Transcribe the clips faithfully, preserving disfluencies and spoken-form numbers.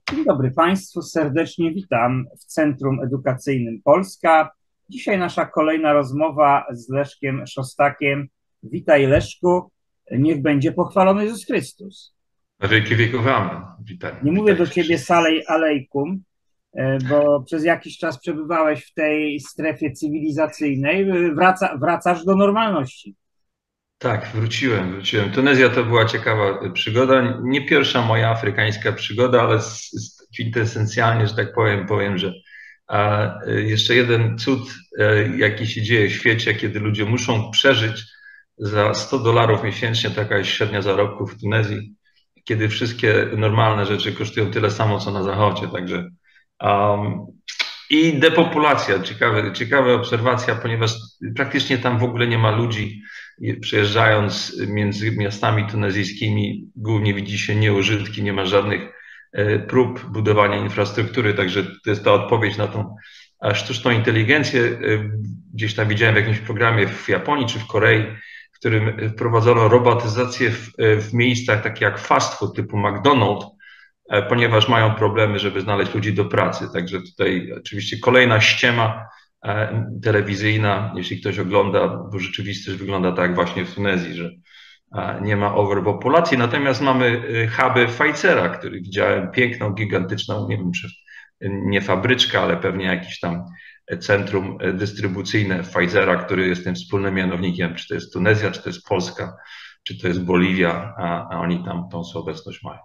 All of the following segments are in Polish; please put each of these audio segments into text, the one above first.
Dzień dobry Państwu, serdecznie witam w Centrum Edukacyjnym Polska. Dzisiaj nasza kolejna rozmowa z Leszkiem Szostakiem. Witaj Leszku, niech będzie pochwalony Jezus Chrystus. Na wieki wieków amen. Witaj, Nie mówię do witajcie Ciebie wszyscy. salej alejkum, e, bo przez jakiś czas przebywałeś w tej strefie cywilizacyjnej. Wraca, wracasz do normalności. Tak, wróciłem, wróciłem. Tunezja to była ciekawa przygoda. Nie pierwsza moja afrykańska przygoda, ale s- s- kwintesencjalnie, że tak powiem, powiem, że a, y, jeszcze jeden cud, e, jaki się dzieje w świecie, kiedy ludzie muszą przeżyć za sto dolarów miesięcznie, taka jest średnia zarobków w Tunezji, kiedy wszystkie normalne rzeczy kosztują tyle samo, co na Zachodzie. Także um, i depopulacja, ciekawe, ciekawa obserwacja, ponieważ praktycznie tam w ogóle nie ma ludzi. Przejeżdżając między miastami tunezyjskimi, głównie widzi się nieużytki, nie ma żadnych e, prób budowania infrastruktury, także to jest ta odpowiedź na tą sztuczną inteligencję. E, Gdzieś tam widziałem w jakimś programie w Japonii czy w Korei, w którym wprowadzono robotyzację w, e, w miejscach takich jak fast food typu McDonald's, e, ponieważ mają problemy, żeby znaleźć ludzi do pracy. Także tutaj oczywiście kolejna ściema e, telewizyjna, jeśli ktoś ogląda, bo rzeczywistość wygląda tak właśnie w Tunezji, że e, nie ma overpopulacji. Natomiast mamy e, huby Pfizera, który widziałem, piękną, gigantyczną, nie wiem czy nie fabryczka, ale pewnie jakiś tam centrum e, dystrybucyjne Pfizera, który jest tym wspólnym mianownikiem, czy to jest Tunezja, czy to jest Polska, czy to jest Boliwia, a, a oni tam tą swoją obecność mają.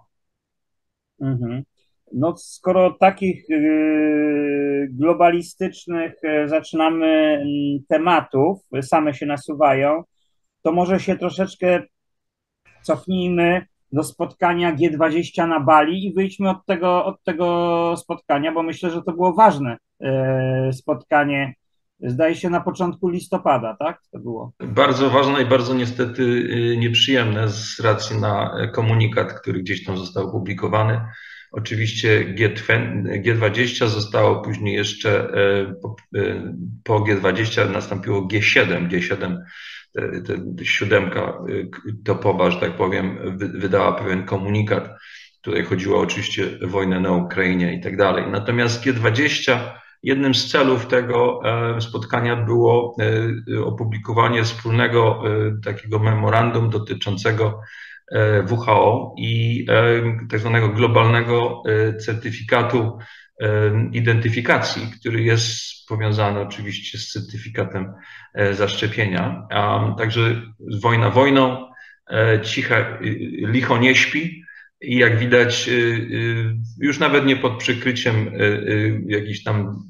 Mhm. No, skoro takich y, globalistycznych y, zaczynamy mm, tematów, same się nasuwają, to może się troszeczkę cofnijmy do spotkania G dwadzieścia na Bali i wyjdźmy od tego, od tego spotkania, bo myślę, że to było ważne y, spotkanie. Zdaje się na początku listopada, tak? To było. Bardzo ważne i bardzo niestety y, nieprzyjemne z racji na komunikat, który gdzieś tam został opublikowany. Oczywiście G dwadzieścia zostało później jeszcze e, po, e, po G dwadzieścia nastąpiło G siedem. G siedem, te, te siódemka y, topowa, że tak powiem, wy, wydała pewien komunikat. Tutaj chodziło oczywiście o wojnę na Ukrainie i tak dalej. Natomiast G dwadzieścia, jednym z celów tego e, spotkania było e, opublikowanie wspólnego e, takiego memorandum dotyczącego e, W H O i tak zwanego globalnego certyfikatu identyfikacji, który jest powiązany oczywiście z certyfikatem zaszczepienia. A także wojna wojną, cicha, licho nie śpi. I jak widać, już nawet nie pod przykryciem jakichś tam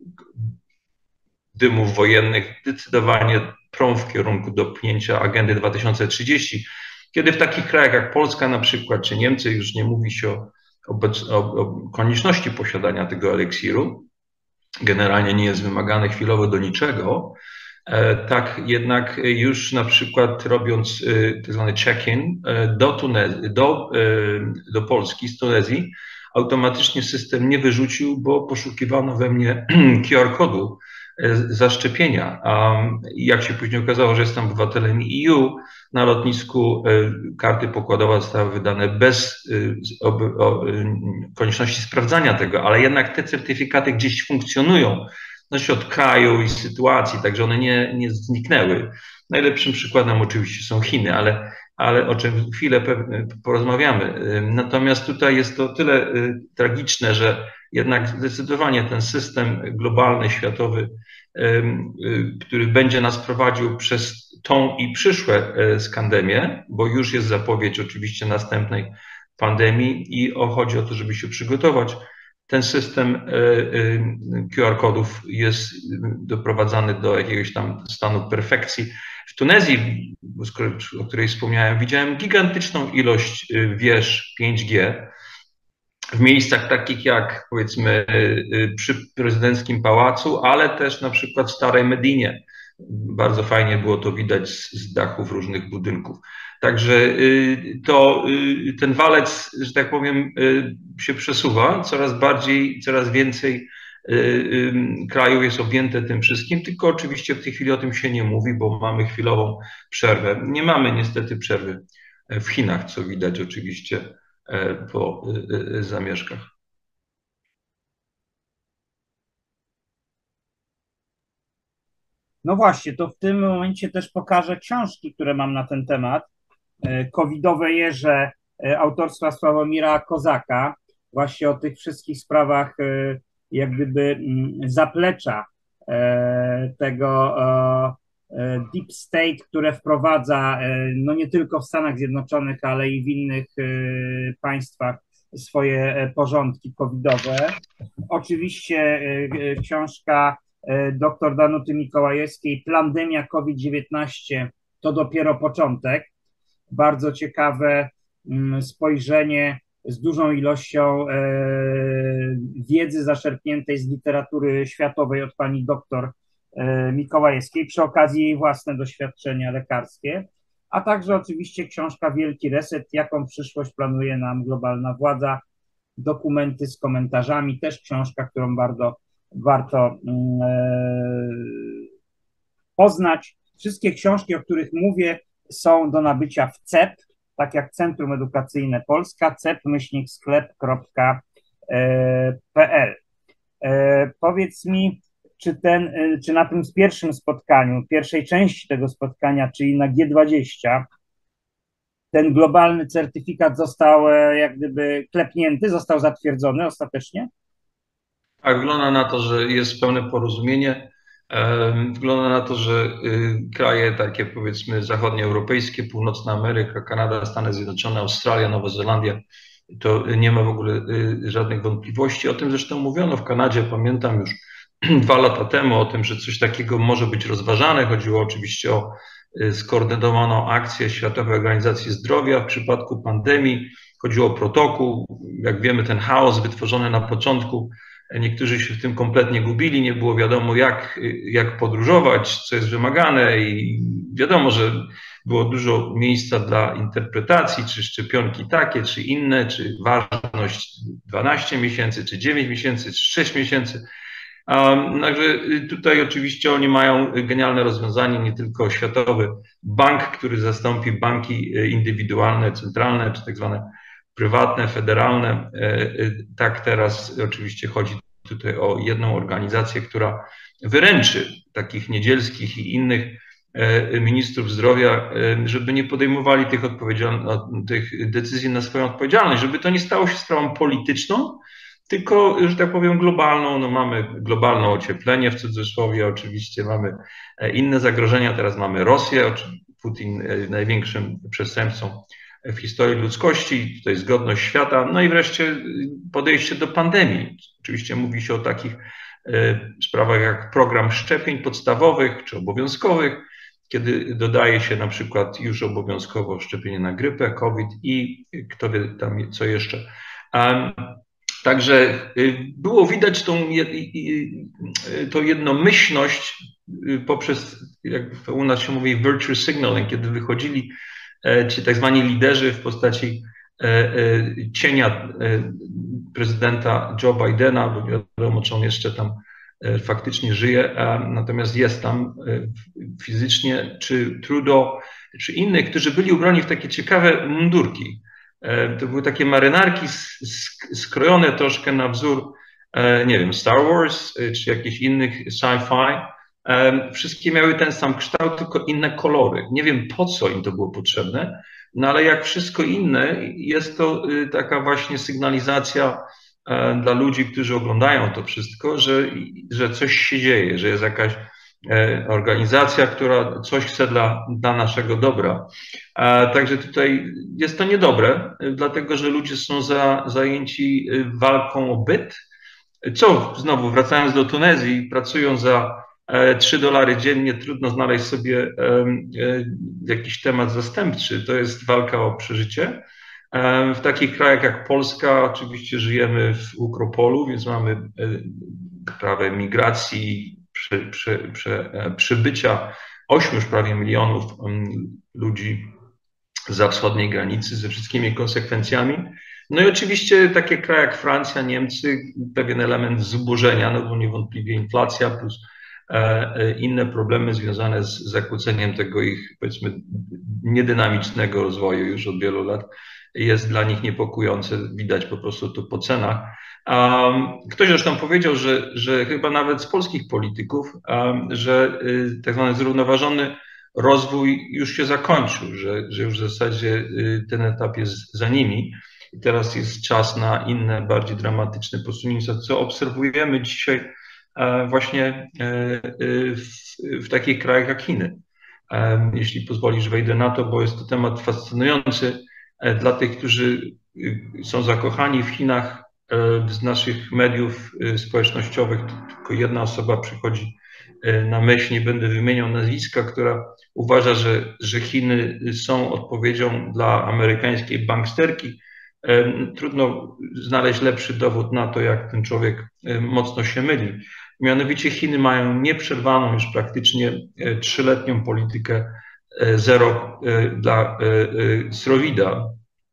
dymów wojennych, zdecydowanie prą w kierunku dopchnięcia agendy dwa tysiące trzydzieści, kiedy w takich krajach jak Polska na przykład, czy Niemcy już nie mówi się o, o, o konieczności posiadania tego eliksiru, generalnie nie jest wymagane chwilowo do niczego, tak jednak już na przykład robiąc tak zwany check-in do, Tunezji, do, do Polski z Tunezji, automatycznie system nie wyrzucił, bo poszukiwano we mnie Q R kodu zaszczepienia. A jak się później okazało, że jestem obywatelem E U, na lotnisku karty pokładowe zostały wydane bez konieczności sprawdzania tego, ale jednak te certyfikaty gdzieś funkcjonują. Zależy od kraju i sytuacji, także one nie, nie zniknęły. Najlepszym przykładem oczywiście są Chiny, ale, ale o czym chwilę porozmawiamy. Natomiast tutaj jest to tyle tragiczne, że jednak zdecydowanie ten system globalny, światowy, który będzie nas prowadził przez tą i przyszłe skandemie, bo już jest zapowiedź oczywiście następnej pandemii i chodzi o to, żeby się przygotować. Ten system Q R kodów jest doprowadzany do jakiegoś tam stanu perfekcji. W Tunezji, o której wspomniałem, widziałem gigantyczną ilość wież pięć G w miejscach takich jak powiedzmy przy prezydenckim pałacu, ale też na przykład w Starej Medinie. Bardzo fajnie było to widać z, z dachów różnych budynków. Także to ten walec, że tak powiem, się przesuwa. Coraz bardziej, coraz więcej krajów jest objęte tym wszystkim, tylko oczywiście w tej chwili o tym się nie mówi, bo mamy chwilową przerwę. Nie mamy niestety przerwy w Chinach, co widać oczywiście po zamieszkach. No właśnie, to w tym momencie też pokażę książki, które mam na ten temat. Covidowe jeże autorstwa Sławomira Kozaka, właśnie o tych wszystkich sprawach jak gdyby zaplecza tego deep state, które wprowadza no nie tylko w Stanach Zjednoczonych, ale i w innych państwach swoje porządki covidowe. Oczywiście książka dr Danuty Mikołajewskiej Plandemia COVID dziewiętnaście to dopiero początek. Bardzo ciekawe spojrzenie z dużą ilością wiedzy zaczerpniętej z literatury światowej od pani doktor Mikołajewskiej, przy okazji jej własne doświadczenia lekarskie, a także oczywiście książka Wielki Reset, jaką przyszłość planuje nam globalna władza, dokumenty z komentarzami, też książka, którą bardzo warto poznać. Wszystkie książki, o których mówię, są do nabycia w C E P, tak jak Centrum Edukacyjne Polska, cep myślnik sklep kropka p l. Powiedz mi, czy, ten, czy na tym pierwszym spotkaniu, pierwszej części tego spotkania, czyli na G dwadzieścia, ten globalny certyfikat został jak gdyby klepnięty, został zatwierdzony ostatecznie? Tak, wygląda na to, że jest pełne porozumienie. Wygląda na to, że kraje takie powiedzmy zachodnioeuropejskie, Północna Ameryka, Kanada, Stany Zjednoczone, Australia, Nowa Zelandia, to nie ma w ogóle żadnych wątpliwości. O tym zresztą mówiono w Kanadzie, pamiętam już dwa lata temu, o tym, że coś takiego może być rozważane. Chodziło oczywiście o skoordynowaną akcję Światowej Organizacji Zdrowia w przypadku pandemii. Chodziło o protokół. Jak wiemy, ten chaos wytworzony na początku, niektórzy się w tym kompletnie gubili, nie było wiadomo jak, jak podróżować, co jest wymagane i wiadomo, że było dużo miejsca dla interpretacji, czy szczepionki takie, czy inne, czy ważność dwanaście miesięcy, czy dziewięć miesięcy, czy sześć miesięcy. Um, także tutaj oczywiście oni mają genialne rozwiązanie, nie tylko Światowy Bank, który zastąpi banki indywidualne, centralne, czy tak zwane prywatne, federalne. Tak teraz oczywiście chodzi tutaj o jedną organizację, która wyręczy takich Niedzielskich i innych ministrów zdrowia, żeby nie podejmowali tych, tych decyzji na swoją odpowiedzialność, żeby to nie stało się sprawą polityczną, tylko, że tak powiem, globalną. No mamy globalne ocieplenie w cudzysłowie, oczywiście mamy inne zagrożenia. Teraz mamy Rosję, Putin największym przestępcą w historii ludzkości, tutaj zgodność świata, no i wreszcie podejście do pandemii. Oczywiście mówi się o takich sprawach jak program szczepień podstawowych czy obowiązkowych, kiedy dodaje się na przykład już obowiązkowo szczepienie na grypę, COVID i kto wie tam co jeszcze. Także było widać tą, tą jednomyślność poprzez, jak u nas się mówi, virtue signaling, kiedy wychodzili ci tak zwani liderzy w postaci cienia prezydenta Joe Bidena, bo wiadomo, czy on jeszcze tam faktycznie żyje, natomiast jest tam fizycznie, czy Trudeau, czy innych, którzy byli ubrani w takie ciekawe mundurki. To były takie marynarki skrojone troszkę na wzór, nie wiem, Star Wars, czy jakichś innych sci-fi. Wszystkie miały ten sam kształt, tylko inne kolory. Nie wiem, po co im to było potrzebne, no ale jak wszystko inne, jest to taka właśnie sygnalizacja dla ludzi, którzy oglądają to wszystko, że, że coś się dzieje, że jest jakaś organizacja, która coś chce dla, dla naszego dobra. Także tutaj jest to niedobre, dlatego że ludzie są za, zajęci walką o byt, co znowu wracając do Tunezji, pracują za trzy dolary dziennie, trudno znaleźć sobie jakiś temat zastępczy. To jest walka o przeżycie. W takich krajach jak Polska oczywiście żyjemy w Ukropolu, więc mamy prawo migracji, przy, przy, przy, przybycia ośmiu już prawie milionów ludzi za wschodniej granicy ze wszystkimi konsekwencjami. No i oczywiście takie kraje jak Francja, Niemcy, pewien element zubożenia, no bo niewątpliwie inflacja plus inne problemy związane z zakłóceniem tego ich, powiedzmy, niedynamicznego rozwoju już od wielu lat jest dla nich niepokojące, widać po prostu to po cenach. Ktoś zresztą powiedział, że, że chyba nawet z polskich polityków, że tak zwany zrównoważony rozwój już się zakończył, że, że już w zasadzie ten etap jest za nimi i teraz jest czas na inne, bardziej dramatyczne posunięcia, co obserwujemy dzisiaj właśnie w, w takich krajach jak Chiny. Jeśli pozwolisz, wejdę na to, bo jest to temat fascynujący dla tych, którzy są zakochani w Chinach. Z naszych mediów społecznościowych tylko jedna osoba przychodzi na myśl, nie będę wymieniał nazwiska, która uważa, że, że Chiny są odpowiedzią dla amerykańskiej banksterki. Trudno znaleźć lepszy dowód na to, jak ten człowiek mocno się myli. Mianowicie Chiny mają nieprzerwaną już praktycznie trzyletnią politykę zero dla srowida,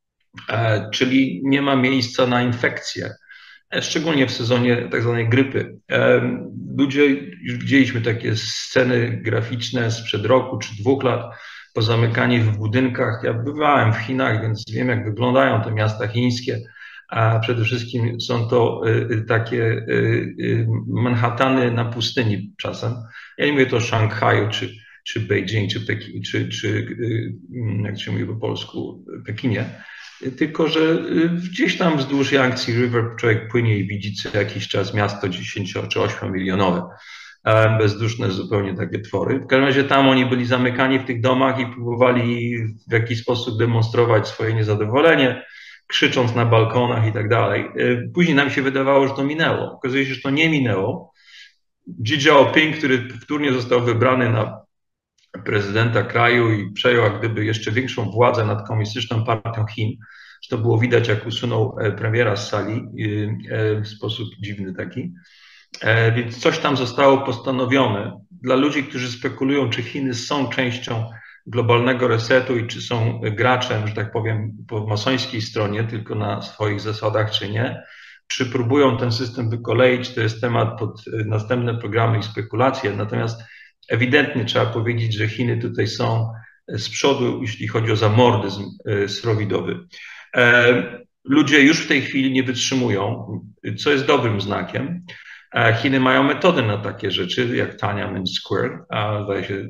czyli nie ma miejsca na infekcje, szczególnie w sezonie tak zwanej grypy. Ludzie, już widzieliśmy takie sceny graficzne sprzed roku czy dwóch lat, pozamykani w budynkach. Ja bywałem w Chinach, więc wiem, jak wyglądają te miasta chińskie, a przede wszystkim są to takie Manhattany na pustyni czasem. Ja nie mówię to o Szanghaju, czy, czy Beijing, czy, Pekin, czy, czy jak się mówi po polsku, Pekinie. Tylko że gdzieś tam wzdłuż Yangtze River człowiek płynie i widzi co jakiś czas miasto dziesięcio czy ośmiomilionowe. Bezduszne zupełnie takie twory. W każdym razie tam oni byli zamykani w tych domach i próbowali w jakiś sposób demonstrować swoje niezadowolenie, krzycząc na balkonach i tak dalej. Później nam się wydawało, że to minęło. Okazuje się, że to nie minęło. Xi Jinping, który powtórnie został wybrany na prezydenta kraju i przejął jak gdyby jeszcze większą władzę nad Komunistyczną Partią Chin. To było widać, jak usunął premiera z sali w sposób dziwny taki. Więc coś tam zostało postanowione. Dla ludzi, którzy spekulują, czy Chiny są częścią globalnego resetu i czy są graczem, że tak powiem, po masońskiej stronie, tylko na swoich zasadach, czy nie, czy próbują ten system wykoleić, to jest temat pod następne programy i spekulacje. Natomiast ewidentnie trzeba powiedzieć, że Chiny tutaj są z przodu, jeśli chodzi o zamordyzm srowidowy. Ludzie już w tej chwili nie wytrzymują, co jest dobrym znakiem. Chiny mają metody na takie rzeczy, jak Tiananmen Square. Zdaje się,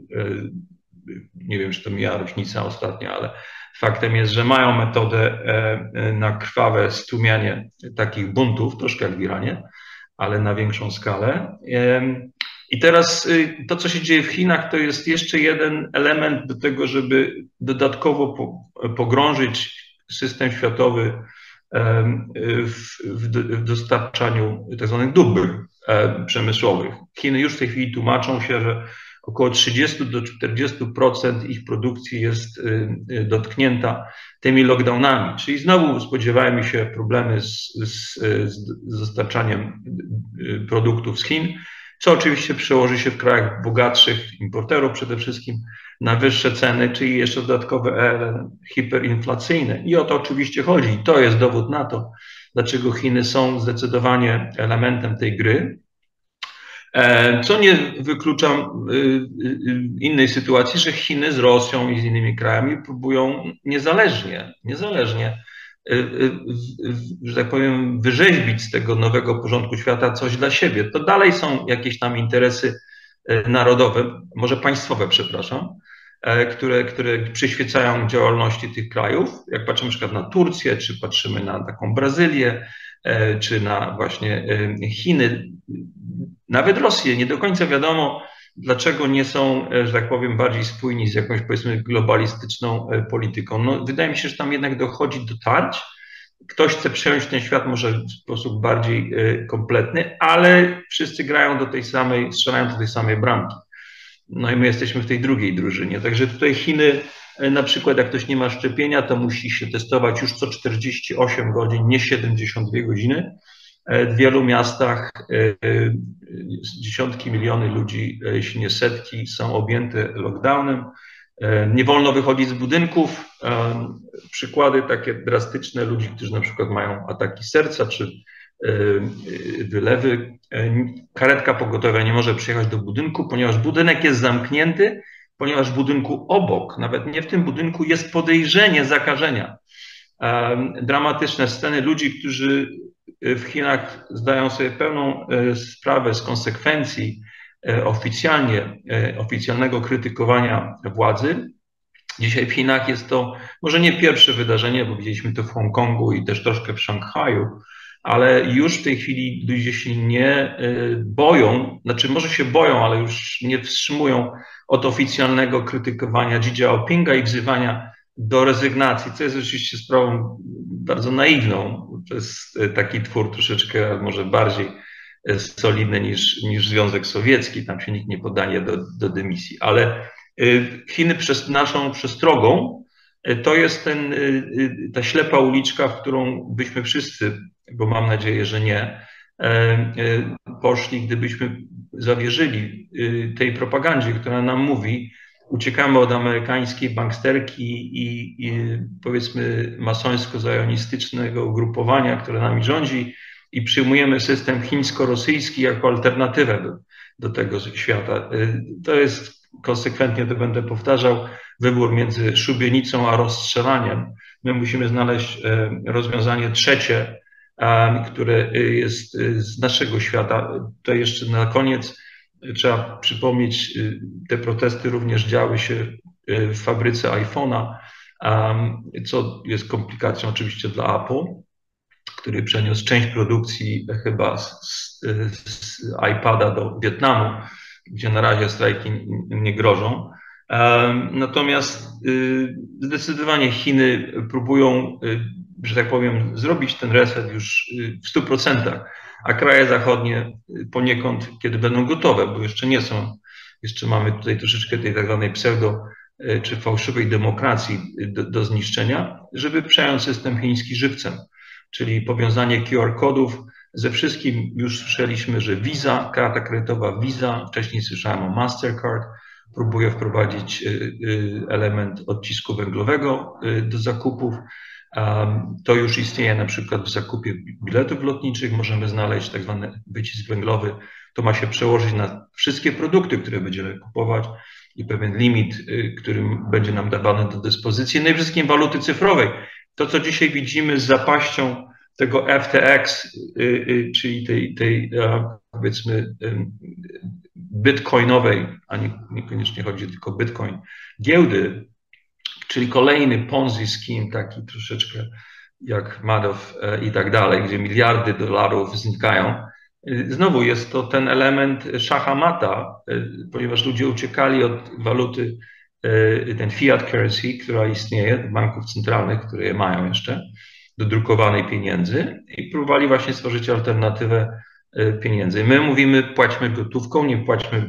nie wiem, czy to mija rocznica ostatnia, ale faktem jest, że mają metodę na krwawe stłumianie takich buntów, troszkę jak w Iranie, ale na większą skalę. I teraz to, co się dzieje w Chinach, to jest jeszcze jeden element do tego, żeby dodatkowo pogrążyć system światowy w dostarczaniu tak zwanych dóbr przemysłowych. Chiny już w tej chwili tłumaczą się, że około trzydzieści do czterdziestu procent ich produkcji jest dotknięta tymi lockdownami. Czyli znowu spodziewajmy się problemy z, z, z dostarczaniem produktów z Chin, co oczywiście przełoży się w krajach bogatszych, importerów przede wszystkim, na wyższe ceny, czyli jeszcze dodatkowy element hiperinflacyjny. I o to oczywiście chodzi. I to jest dowód na to, dlaczego Chiny są zdecydowanie elementem tej gry. Co nie wyklucza innej sytuacji, że Chiny z Rosją i z innymi krajami próbują niezależnie, niezależnie, że tak powiem, wyrzeźbić z tego nowego porządku świata coś dla siebie. To dalej są jakieś tam interesy narodowe, może państwowe, przepraszam, które, które przyświecają działalności tych krajów. Jak patrzymy na przykład na Turcję, czy patrzymy na taką Brazylię, czy na właśnie Chiny, nawet Rosję, nie do końca wiadomo, dlaczego nie są, że tak powiem, bardziej spójni z jakąś, powiedzmy, globalistyczną polityką. No, wydaje mi się, że tam jednak dochodzi do tarć. Ktoś chce przejąć ten świat może w sposób bardziej kompletny, ale wszyscy grają do tej samej, strzelają do tej samej bramki. No i my jesteśmy w tej drugiej drużynie. Także tutaj Chiny, na przykład jak ktoś nie ma szczepienia, to musi się testować już co czterdzieści osiem godzin, nie siedemdziesiąt dwie godziny. W wielu miastach dziesiątki miliony ludzi, jeśli nie setki, są objęte lockdownem. Nie wolno wychodzić z budynków. Przykłady takie drastyczne ludzi, którzy na przykład mają ataki serca czy wylewy. Karetka pogotowia nie może przyjechać do budynku, ponieważ budynek jest zamknięty, ponieważ w budynku obok, nawet nie w tym budynku, jest podejrzenie zakażenia. Dramatyczne sceny ludzi, którzy w Chinach zdają sobie pełną sprawę z konsekwencji oficjalnie, oficjalnego krytykowania władzy. Dzisiaj w Chinach jest to może nie pierwsze wydarzenie, bo widzieliśmy to w Hongkongu i też troszkę w Szanghaju, ale już w tej chwili ludzie się nie boją, znaczy może się boją, ale już nie wstrzymują od oficjalnego krytykowania Xi Jinpinga i wzywania do rezygnacji, co jest oczywiście sprawą bardzo naiwną. To jest taki twór troszeczkę może bardziej solidny niż, niż Związek Sowiecki, tam się nikt nie podaje do, do dymisji, ale Chiny przez naszą przestrogą to jest ten, ta ślepa uliczka, w którą byśmy wszyscy, bo mam nadzieję, że nie, poszli, gdybyśmy zawierzyli tej propagandzie, która nam mówi, uciekamy od amerykańskiej banksterki i, i powiedzmy masońsko-zajonistycznego ugrupowania, które nami rządzi i przyjmujemy system chińsko-rosyjski jako alternatywę do, do tego świata. To jest, konsekwentnie to będę powtarzał, wybór między szubienicą a rozstrzelaniem. My musimy znaleźć rozwiązanie trzecie, które jest z naszego świata. To jeszcze na koniec trzeba przypomnieć, te protesty również działy się w fabryce iPhone'a, co jest komplikacją oczywiście dla Apple, który przeniósł część produkcji chyba z, z iPada do Wietnamu, gdzie na razie strajki nie grożą. Natomiast zdecydowanie Chiny próbują, że tak powiem, zrobić ten reset już w stu procentach, a kraje zachodnie poniekąd, kiedy będą gotowe, bo jeszcze nie są, jeszcze mamy tutaj troszeczkę tej tak zwanej pseudo czy fałszywej demokracji do, do zniszczenia, żeby przejąć system chiński żywcem, czyli powiązanie Q R kodów ze wszystkim. Już słyszeliśmy, że Visa, karta kredytowa Visa, wcześniej słyszałem o Mastercard, próbuje wprowadzić element odcisku węglowego do zakupów. To już istnieje na przykład w zakupie biletów lotniczych. Możemy znaleźć tak zwany wycisk węglowy. To ma się przełożyć na wszystkie produkty, które będziemy kupować i pewien limit, który będzie nam dawany do dyspozycji. No i wszystkim waluty cyfrowej. To, co dzisiaj widzimy z zapaścią tego F T X, czyli tej, tej powiedzmy bitcoinowej, a nie, niekoniecznie chodzi tylko o bitcoin, giełdy, czyli kolejny Ponzi scheme, taki troszeczkę jak Madoff i tak dalej, gdzie miliardy dolarów znikają. Znowu jest to ten element szacha-mata, ponieważ ludzie uciekali od waluty, ten fiat currency, która istnieje, banków centralnych, które je mają jeszcze, do drukowanej pieniędzy i próbowali właśnie stworzyć alternatywę pieniędzy. My mówimy, płaćmy gotówką, nie płaćmy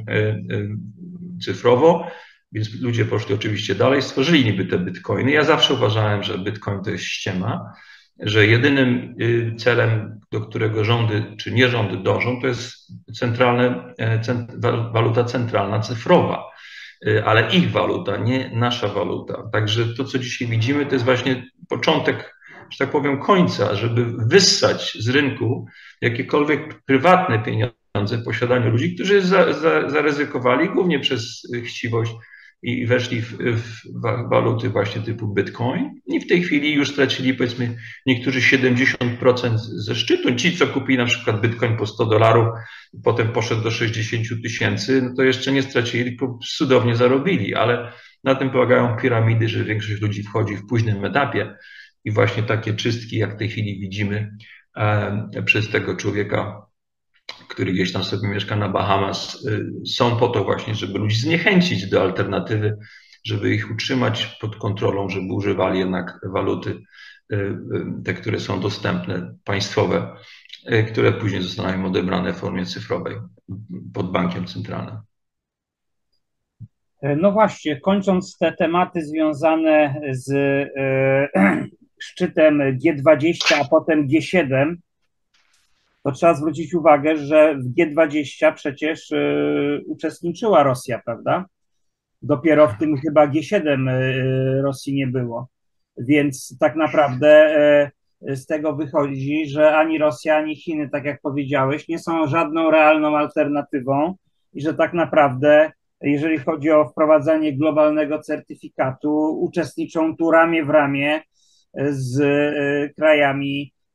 cyfrowo, więc ludzie poszli oczywiście dalej, stworzyli niby te bitcoiny. Ja zawsze uważałem, że bitcoin to jest ściema, że jedynym celem, do którego rządy czy nie rządy dążą, to jest centralne, cent, waluta centralna cyfrowa, ale ich waluta, nie nasza waluta. Także to, co dzisiaj widzimy, to jest właśnie początek, że tak powiem, końca, żeby wyssać z rynku jakiekolwiek prywatne pieniądze w posiadaniu ludzi, którzy za, za, zaryzykowali głównie przez chciwość i weszli w, w waluty właśnie typu bitcoin i w tej chwili już stracili, powiedzmy, niektórzy siedemdziesiąt procent ze szczytu. Ci, co kupili na przykład bitcoin po sto dolarów, potem poszedł do sześćdziesiąt tysięcy, no to jeszcze nie stracili, tylko cudownie zarobili, ale na tym polegają piramidy, że większość ludzi wchodzi w późnym etapie i właśnie takie czystki, jak w tej chwili widzimy e, przez tego człowieka, który gdzieś tam sobie mieszka na Bahamas, są po to właśnie, żeby ludzi zniechęcić do alternatywy, żeby ich utrzymać pod kontrolą, żeby używali jednak waluty, te, które są dostępne, państwowe, które później zostaną im odebrane w formie cyfrowej pod bankiem centralnym. No właśnie, kończąc te tematy związane z e, szczytem G dwadzieścia, a potem G siedem, to trzeba zwrócić uwagę, że w G dwadzieścia przecież y, uczestniczyła Rosja, prawda? Dopiero w tym chyba G siedem y, Rosji nie było. Więc tak naprawdę y, z tego wychodzi, że ani Rosja, ani Chiny, tak jak powiedziałeś, nie są żadną realną alternatywą i że tak naprawdę, jeżeli chodzi o wprowadzanie globalnego certyfikatu, uczestniczą tu ramię w ramię z y, krajami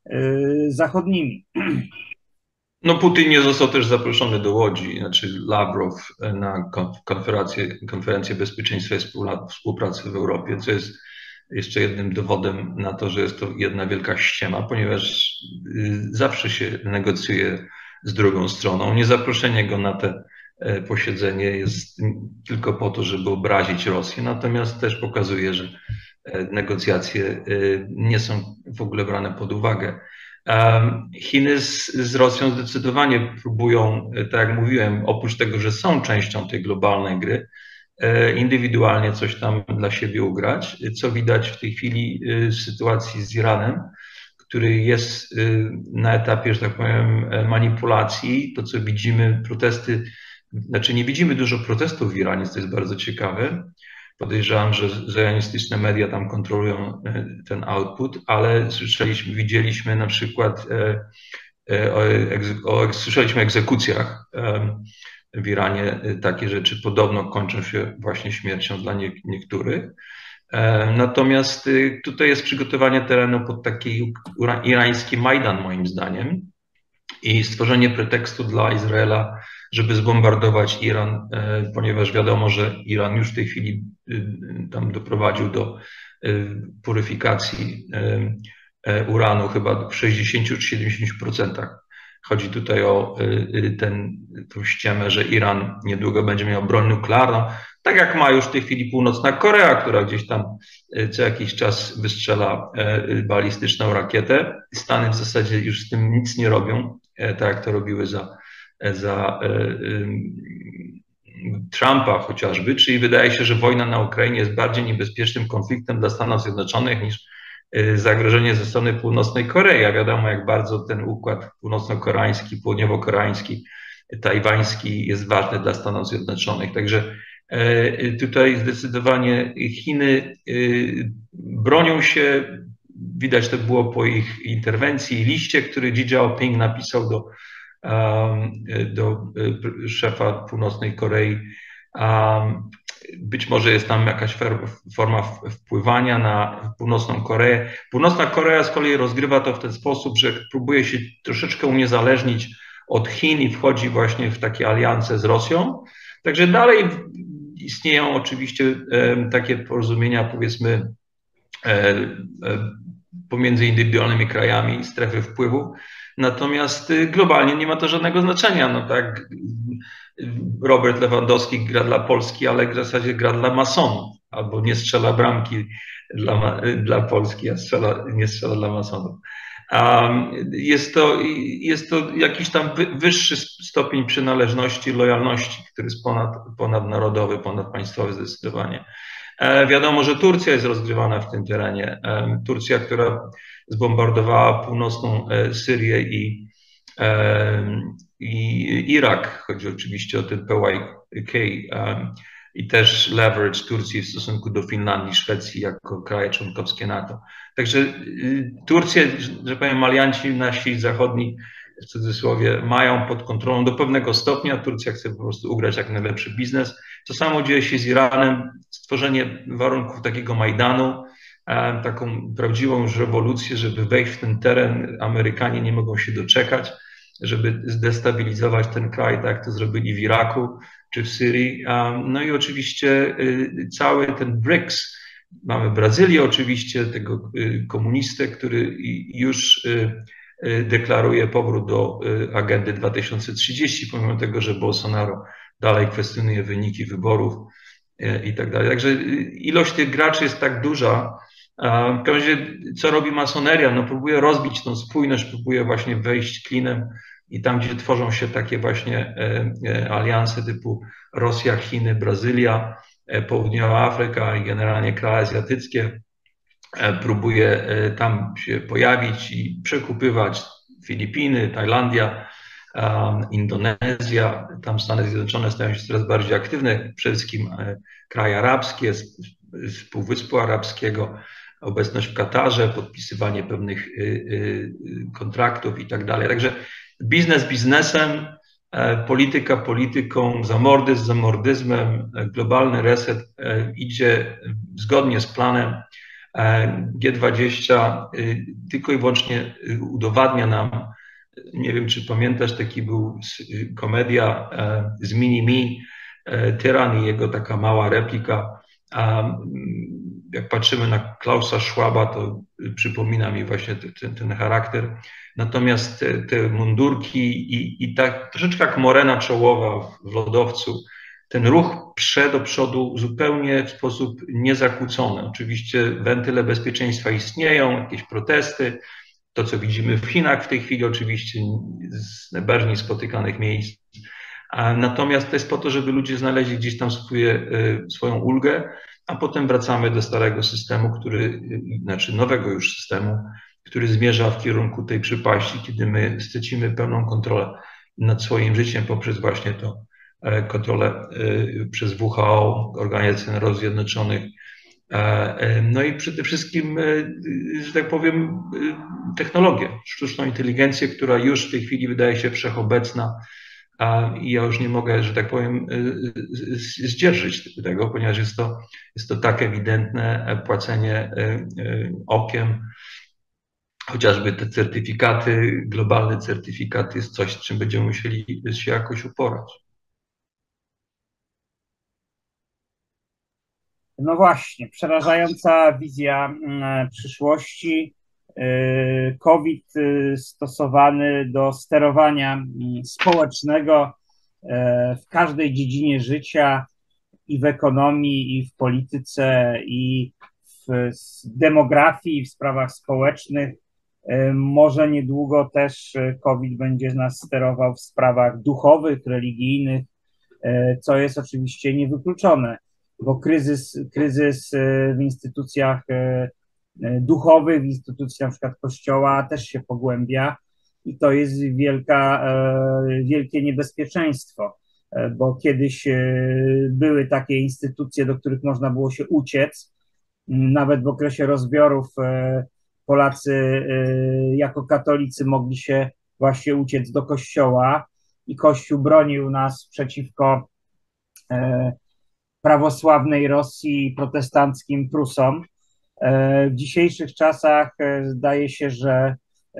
zachodnimi. No Putin nie został też zaproszony do Łodzi, znaczy Lawrow na konferencję, konferencję bezpieczeństwa i współpracy w Europie, co jest jeszcze jednym dowodem na to, że jest to jedna wielka ściema, ponieważ zawsze się negocjuje z drugą stroną. Niezaproszenie go na te posiedzenie jest tylko po to, żeby obrazić Rosję, natomiast też pokazuje, że negocjacje nie są w ogóle brane pod uwagę. Chiny z, z Rosją zdecydowanie próbują, tak jak mówiłem, oprócz tego, że są częścią tej globalnej gry, indywidualnie coś tam dla siebie ugrać, co widać w tej chwili w sytuacji z Iranem, który jest na etapie, że tak powiem, manipulacji. To, co widzimy, protesty, znaczy nie widzimy dużo protestów w Iranie, co jest bardzo ciekawe. Podejrzewam, że zionistyczne media tam kontrolują ten output, ale słyszeliśmy, widzieliśmy na przykład o, o słyszeliśmy o egzekucjach w Iranie. Takie rzeczy podobno kończą się właśnie śmiercią dla nie, niektórych. Natomiast tutaj jest przygotowanie terenu pod taki irański Majdan, moim zdaniem, i stworzenie pretekstu dla Izraela, żeby zbombardować Iran, ponieważ wiadomo, że Iran już w tej chwili tam doprowadził do puryfikacji uranu chyba w sześćdziesięciu czy siedemdziesięciu procentach. Chodzi tutaj o ten, tą ściemę, że Iran niedługo będzie miał broń nuklearną, tak jak ma już w tej chwili Północna Korea, która gdzieś tam co jakiś czas wystrzela balistyczną rakietę. Stany w zasadzie już z tym nic nie robią, tak jak to robiły za, za Trumpa chociażby, czyli wydaje się, że wojna na Ukrainie jest bardziej niebezpiecznym konfliktem dla Stanów Zjednoczonych niż zagrożenie ze strony Północnej Korei. A wiadomo, jak bardzo ten układ północno-koreański, południowo-koreański, tajwański jest ważny dla Stanów Zjednoczonych. Także tutaj zdecydowanie Chiny bronią się. Widać to było po ich interwencji. Liście, który Xi Jinping napisał do, do szefa Północnej Korei. Być może jest tam jakaś forma wpływania na Północną Koreę. Północna Korea z kolei rozgrywa to w ten sposób, że próbuje się troszeczkę uniezależnić od Chin i wchodzi właśnie w takie alianse z Rosją. Także dalej istnieją oczywiście takie porozumienia, powiedzmy, pomiędzy indywidualnymi krajami, strefy wpływu. Natomiast globalnie nie ma to żadnego znaczenia. No tak, Robert Lewandowski gra dla Polski, ale w zasadzie gra dla masonów, albo nie strzela bramki dla, dla Polski, a strzela, nie strzela dla masonów. Um, jest to, jest to jakiś tam wyższy stopień przynależności, lojalności, który jest ponad, ponadnarodowy, ponadpaństwowy zdecydowanie. E, wiadomo, że Turcja jest rozgrywana w tym terenie. E, Turcja, która zbombardowała północną e, Syrię i, e, i Irak, chodzi oczywiście o ten P Y K, e, i też leverage Turcji w stosunku do Finlandii, Szwecji jako kraje członkowskie NATO. Także Turcję, że powiem, alianci nasi zachodni, w cudzysłowie, mają pod kontrolą do pewnego stopnia. Turcja chce po prostu ugrać jak najlepszy biznes. To samo dzieje się z Iranem. Stworzenie warunków takiego Majdanu, taką prawdziwą już rewolucję, żeby wejść w ten teren. Amerykanie nie mogą się doczekać, żeby zdestabilizować ten kraj, tak jak to zrobili w Iraku czy w Syrii. No i oczywiście cały ten B R I C S. Mamy Brazylię oczywiście, tego komunistę, który już deklaruje powrót do agendy dwa tysiące trzydzieści, pomimo tego, że Bolsonaro dalej kwestionuje wyniki wyborów i tak dalej. Także ilość tych graczy jest tak duża. W każdym razie, co robi masoneria? No próbuje rozbić tą spójność, próbuje właśnie wejść klinem i tam, gdzie tworzą się takie właśnie alianse typu Rosja, Chiny, Brazylia, Południowa Afryka i generalnie kraje azjatyckie, próbuje tam się pojawić i przekupywać Filipiny, Tajlandia, Indonezja. Tam Stany Zjednoczone stają się coraz bardziej aktywne, przede wszystkim kraje arabskie, z Półwyspu Arabskiego, obecność w Katarze, podpisywanie pewnych kontraktów i tak dalej. Także biznes biznesem, polityka polityką, zamordyzm zamordyzmem, globalny reset idzie zgodnie z planem. G dwadzieścia tylko i wyłącznie udowadnia nam, nie wiem, czy pamiętasz, taki był komedia z Mini-Me, Tyran i jego taka mała replika. Jak patrzymy na Klausa Schwaba, to przypomina mi właśnie ten, ten charakter. Natomiast te, te mundurki i, i tak troszeczkę jak morena czołowa w lodowcu, ten ruch prze do przodu zupełnie w sposób niezakłócony. Oczywiście wentyle bezpieczeństwa istnieją, jakieś protesty, to co widzimy w Chinach w tej chwili oczywiście z najbardziej spotykanych miejsc. Natomiast to jest po to, żeby ludzie znaleźli gdzieś tam swoje, swoją ulgę, a potem wracamy do starego systemu, który, znaczy nowego już systemu, który zmierza w kierunku tej przepaści, kiedy my stracimy pełną kontrolę nad swoim życiem poprzez właśnie to kontrolę przez W H O, Organizację Narodów Zjednoczonych. No i przede wszystkim, że tak powiem, technologię, sztuczną inteligencję, która już w tej chwili wydaje się wszechobecna i ja już nie mogę, że tak powiem, zdzierżyć tego, ponieważ jest to, jest to tak ewidentne płacenie okiem. Chociażby te certyfikaty, globalny certyfikat jest coś, z czym będziemy musieli się jakoś uporać. No właśnie, przerażająca wizja przyszłości. COVID stosowany do sterowania społecznego w każdej dziedzinie życia, i w ekonomii, i w polityce, i w demografii, i w sprawach społecznych. Może niedługo też COVID będzie nas sterował w sprawach duchowych, religijnych, co jest oczywiście niewykluczone, bo kryzys, kryzys w instytucjach duchowych, w instytucji na przykład Kościoła też się pogłębia i to jest wielka, wielkie niebezpieczeństwo, bo kiedyś były takie instytucje, do których można było się uciec. Nawet w okresie rozbiorów Polacy jako katolicy mogli się właśnie uciec do Kościoła i Kościół bronił nas przeciwko prawosławnej Rosji i protestanckim Prusom. W dzisiejszych czasach zdaje się, że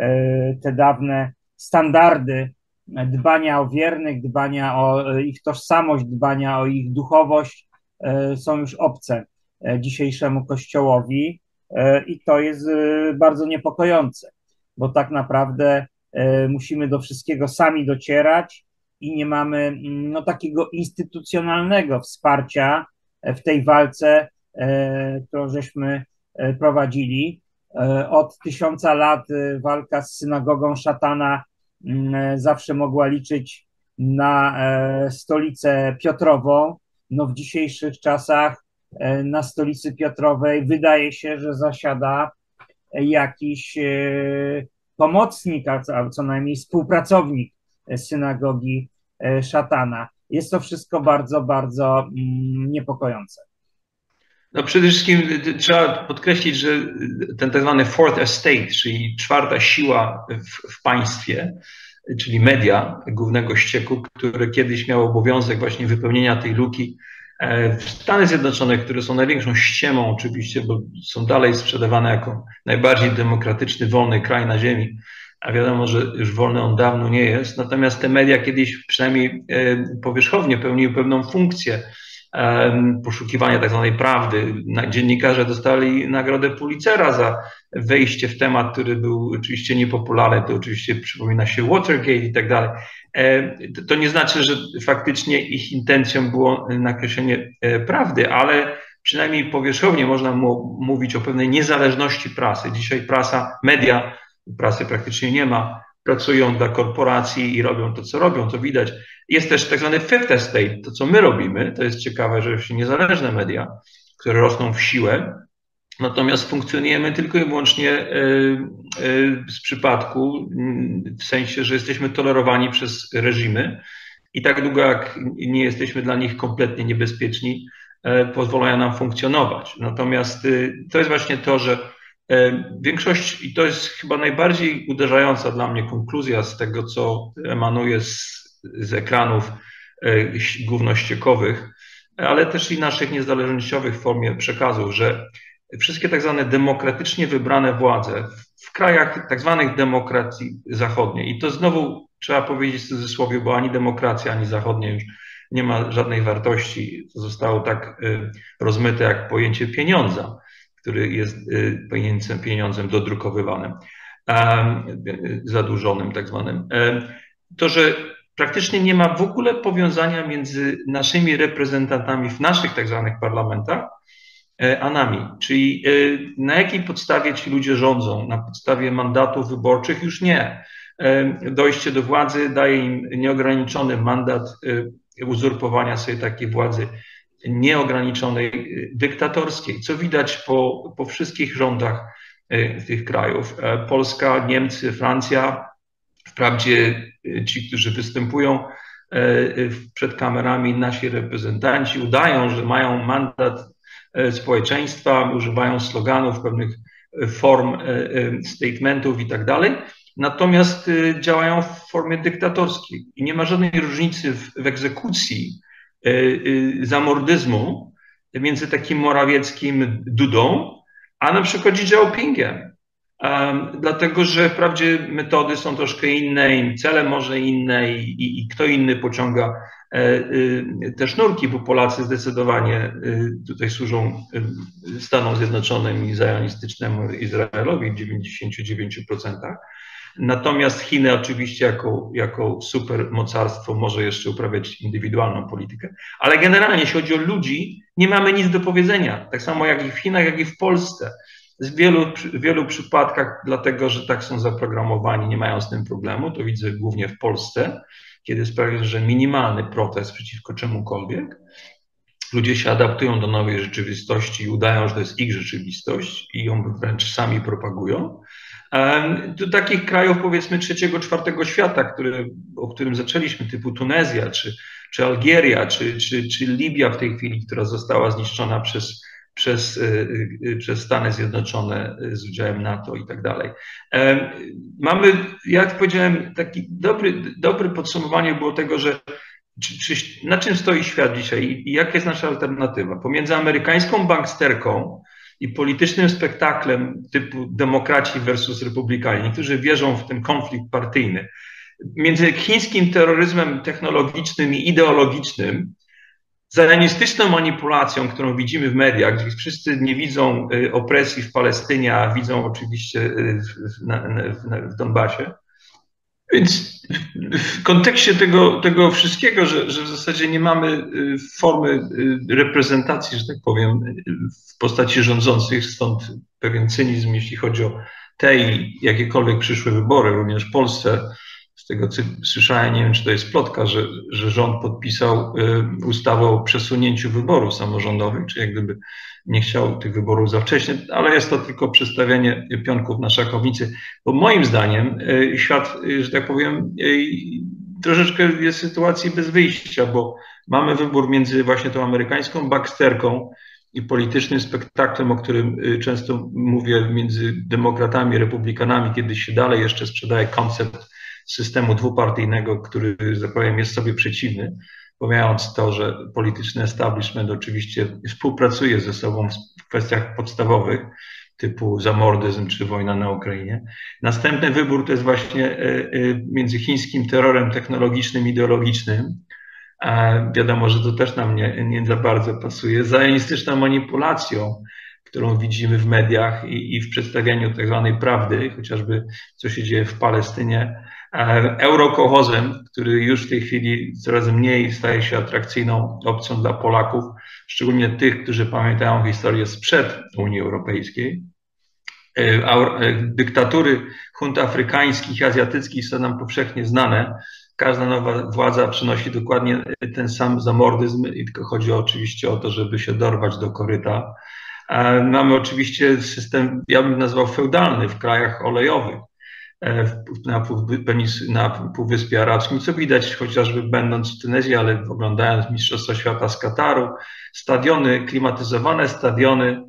te dawne standardy dbania o wiernych, dbania o ich tożsamość, dbania o ich duchowość są już obce dzisiejszemu Kościołowi i to jest bardzo niepokojące, bo tak naprawdę musimy do wszystkiego sami docierać i nie mamy no, takiego instytucjonalnego wsparcia w tej walce, którą żeśmy prowadzili. Od tysiąca lat walka z synagogą szatana zawsze mogła liczyć na stolicę Piotrową. No w dzisiejszych czasach na stolicy Piotrowej wydaje się, że zasiada jakiś pomocnik, a co najmniej współpracownik synagogi szatana. Jest to wszystko bardzo, bardzo niepokojące. No przede wszystkim trzeba podkreślić, że ten tak zwany fourth estate, czyli czwarta siła w, w państwie, czyli media głównego ścieku, które kiedyś miało obowiązek właśnie wypełnienia tej luki w Stanach Zjednoczonych, które są największą ściemą oczywiście, bo są dalej sprzedawane jako najbardziej demokratyczny, wolny kraj na ziemi, a wiadomo, że już wolny on dawno nie jest. Natomiast te media kiedyś przynajmniej powierzchownie pełniły pewną funkcję poszukiwania tak zwanej prawdy. Dziennikarze dostali nagrodę Pulitzera za wejście w temat, który był oczywiście niepopularny, to oczywiście przypomina się Watergate i tak dalej. To nie znaczy, że faktycznie ich intencją było nakreślenie prawdy, ale przynajmniej powierzchownie można mówić o pewnej niezależności prasy. Dzisiaj prasa, media, prasy praktycznie nie ma, pracują dla korporacji i robią to, co robią, to widać. Jest też tak zwany fifth estate, to co my robimy, to jest ciekawe, że się niezależne media, które rosną w siłę, natomiast funkcjonujemy tylko i wyłącznie z przypadku, w sensie, że jesteśmy tolerowani przez reżimy i tak długo jak nie jesteśmy dla nich kompletnie niebezpieczni, pozwalają nam funkcjonować. Natomiast to jest właśnie to, że większość, i to jest chyba najbardziej uderzająca dla mnie konkluzja z tego, co emanuje z, z ekranów głównościekowych, ale też i naszych niezależnościowych w formie przekazów, że wszystkie tak zwane demokratycznie wybrane władze w krajach tak zwanych demokracji zachodniej. I to znowu trzeba powiedzieć w cudzysłowie, bo ani demokracja, ani zachodnia już nie ma żadnej wartości. To zostało tak rozmyte jak pojęcie pieniądza, który jest pieniądzem, pieniądzem dodrukowywanym, zadłużonym tak zwanym. To, że praktycznie nie ma w ogóle powiązania między naszymi reprezentantami w naszych tak zwanych parlamentach, a nami. Czyli na jakiej podstawie ci ludzie rządzą? Na podstawie mandatów wyborczych? Już nie. Dojście do władzy daje im nieograniczony mandat uzurpowania sobie takiej władzy nieograniczonej, dyktatorskiej, co widać po, po wszystkich rządach tych krajów. Polska, Niemcy, Francja. Wprawdzie ci, którzy występują przed kamerami, nasi reprezentanci, udają, że mają mandat społeczeństwa, używają sloganów, pewnych form statementów i tak dalej, natomiast działają w formie dyktatorskiej i nie ma żadnej różnicy w, w egzekucji zamordyzmu między takim Morawieckim Dudą, a na przykład Xi Jinpingiem. Um, dlatego, że wprawdzie metody są troszkę inne i cele może inne i, i, i kto inny pociąga e, e, te sznurki, bo Polacy zdecydowanie e, tutaj służą e, Stanom Zjednoczonym i zionistycznemu Izraelowi w dziewięćdziesięciu dziewięciu procentach. Natomiast Chiny oczywiście jako, jako supermocarstwo może jeszcze uprawiać indywidualną politykę. Ale generalnie jeśli chodzi o ludzi, nie mamy nic do powiedzenia. Tak samo jak i w Chinach, jak i w Polsce. W wielu, w wielu przypadkach, dlatego że tak są zaprogramowani, nie mają z tym problemu, to widzę głównie w Polsce, kiedy sprawia, że minimalny protest przeciwko czemukolwiek, ludzie się adaptują do nowej rzeczywistości i udają, że to jest ich rzeczywistość i ją wręcz sami propagują. Do takich krajów powiedzmy trzeciego, czwartego świata, które, o którym zaczęliśmy, typu Tunezja, czy, czy Algieria, czy, czy, czy Libia w tej chwili, która została zniszczona przez Przez, przez Stany Zjednoczone z udziałem NATO i tak dalej. Mamy, jak powiedziałem, taki dobry, dobre podsumowanie było tego, że czy, czy, na czym stoi świat dzisiaj i jaka jest nasza alternatywa? Pomiędzy amerykańską banksterką i politycznym spektaklem typu demokraci versus republikanie. Niektórzy wierzą w ten konflikt partyjny. Między chińskim terroryzmem technologicznym i ideologicznym, zionistyczną manipulacją, którą widzimy w mediach, gdzie wszyscy nie widzą opresji w Palestynie, a widzą oczywiście w, na, w, w Donbasie. Więc w kontekście tego, tego wszystkiego, że, że w zasadzie nie mamy formy reprezentacji, że tak powiem, w postaci rządzących, stąd pewien cynizm, jeśli chodzi o te i jakiekolwiek przyszłe wybory, również w Polsce. Z tego co słyszałem, nie wiem czy to jest plotka, że, że rząd podpisał y, ustawę o przesunięciu wyborów samorządowych, czy jak gdyby nie chciał tych wyborów za wcześnie, ale jest to tylko przedstawienie pionków na szachownicy, bo moim zdaniem y, świat, y, że tak powiem, y, troszeczkę jest w sytuacji bez wyjścia, bo mamy wybór między właśnie tą amerykańską baksterką i politycznym spektaklem, o którym y, często mówię, między demokratami i republikanami, kiedy się dalej jeszcze sprzedaje koncept systemu dwupartyjnego, który, że tak powiem, jest sobie przeciwny, pomijając to, że polityczny establishment oczywiście współpracuje ze sobą w kwestiach podstawowych, typu zamordyzm czy wojna na Ukrainie. Następny wybór to jest właśnie między chińskim terrorem technologicznym, ideologicznym. Wiadomo, że to też nam nie, nie za bardzo pasuje. Zionistyczną manipulacją, którą widzimy w mediach i, i w przedstawianiu tak zwanej prawdy, chociażby co się dzieje w Palestynie, eurokołchozem, który już w tej chwili coraz mniej staje się atrakcyjną opcją dla Polaków, szczególnie tych, którzy pamiętają historię sprzed Unii Europejskiej. Dyktatury hunt afrykańskich i azjatyckich są nam powszechnie znane. Każda nowa władza przynosi dokładnie ten sam zamordyzm i tylko chodzi oczywiście o to, żeby się dorwać do koryta. Mamy oczywiście system, ja bym nazwał feudalny w krajach olejowych, na, na Półwyspie Arabskim, co widać chociażby będąc w Tunezji, ale oglądając Mistrzostwa Świata z Kataru, stadiony, klimatyzowane stadiony,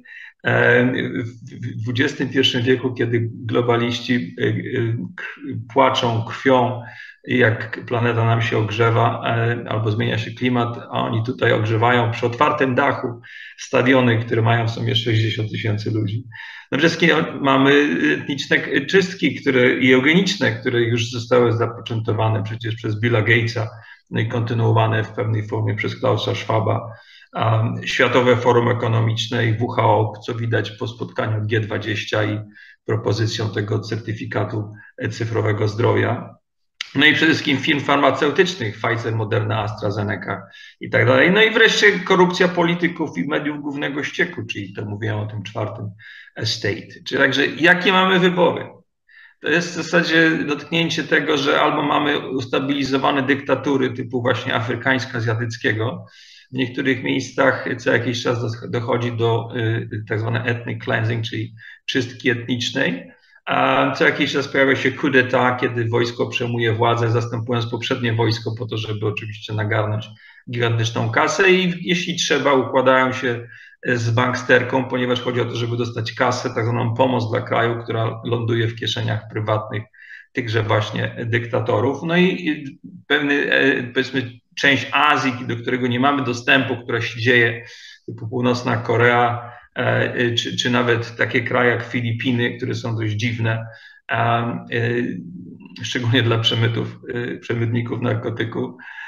W dwudziestym pierwszym wieku, kiedy globaliści płaczą krwią, jak planeta nam się ogrzewa albo zmienia się klimat, a oni tutaj ogrzewają przy otwartym dachu stadiony, które mają w sumie sześćdziesiąt tysięcy ludzi. No wszystkim mamy etniczne czystki które, i eugeniczne, które już zostały zapoczątkowane przecież przez Billa Gatesa, no i kontynuowane w pewnej formie przez Klausa Schwaba. Światowe Forum Ekonomiczne i W H O, co widać po spotkaniu G dwadzieścia i propozycją tego certyfikatu cyfrowego zdrowia. No i przede wszystkim firm farmaceutycznych, Pfizer, Moderna, AstraZeneca i tak dalej. No i wreszcie korupcja polityków i mediów głównego ścieku, czyli to mówiłem o tym czwartym estate. Czyli także jakie mamy wybory? To jest w zasadzie dotknięcie tego, że albo mamy ustabilizowane dyktatury typu właśnie afrykańsko-azjatyckiego. W niektórych miejscach co jakiś czas dochodzi do tak zwanej ethnic cleansing, czyli czystki etnicznej. A co jakiś czas pojawia się coup d'etat, kiedy wojsko przejmuje władzę, zastępując poprzednie wojsko po to, żeby oczywiście nagarnąć gigantyczną kasę i jeśli trzeba układają się z banksterką, ponieważ chodzi o to, żeby dostać kasę, tak zwaną pomoc dla kraju, która ląduje w kieszeniach prywatnych tychże właśnie dyktatorów. No i pewny, powiedzmy, część Azji, do którego nie mamy dostępu, która się dzieje, typu Północna Korea, czy, czy nawet takie kraje jak Filipiny, które są dość dziwne, szczególnie dla przemytów, przemytników narkotyków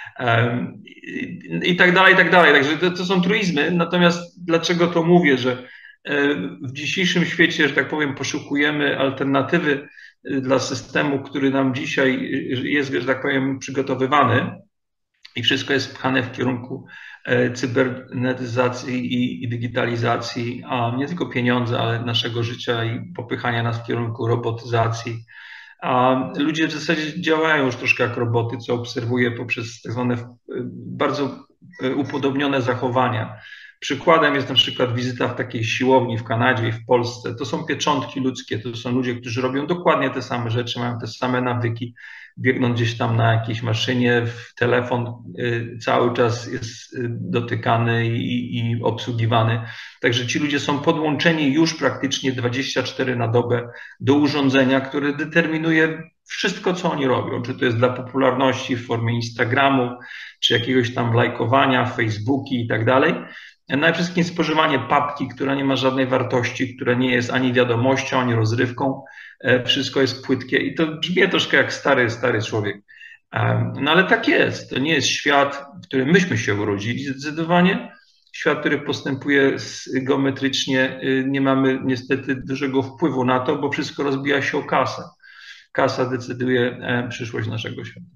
i tak dalej, i tak dalej. Także to, to są truizmy. Natomiast dlaczego to mówię, że w dzisiejszym świecie, że tak powiem, poszukujemy alternatywy dla systemu, który nam dzisiaj jest, że tak powiem, przygotowywany i wszystko jest pchane w kierunku cybernetyzacji i, i digitalizacji, a nie tylko pieniądze, ale naszego życia i popychania nas w kierunku robotyzacji. A ludzie w zasadzie działają już troszkę jak roboty, co obserwuję poprzez tak zwane bardzo upodobnione zachowania. Przykładem jest na przykład wizyta w takiej siłowni w Kanadzie i w Polsce. To są pieczątki ludzkie, to są ludzie, którzy robią dokładnie te same rzeczy, mają te same nawyki, biegną gdzieś tam na jakiejś maszynie, telefon cały czas jest dotykany i, i obsługiwany. Także ci ludzie są podłączeni już praktycznie dwadzieścia cztery na dobę do urządzenia, które determinuje wszystko, co oni robią. Czy to jest dla popularności w formie Instagramu, czy jakiegoś tam lajkowania, Facebooki i tak dalej. Przede wszystkim spożywanie papki, która nie ma żadnej wartości, która nie jest ani wiadomością, ani rozrywką. Wszystko jest płytkie i to brzmi troszkę jak stary, stary człowiek. No ale tak jest. To nie jest świat, w którym myśmy się urodzili zdecydowanie. Świat, który postępuje geometrycznie. Nie mamy niestety dużego wpływu na to, bo wszystko rozbija się o kasę. Kasa decyduje przyszłość naszego świata.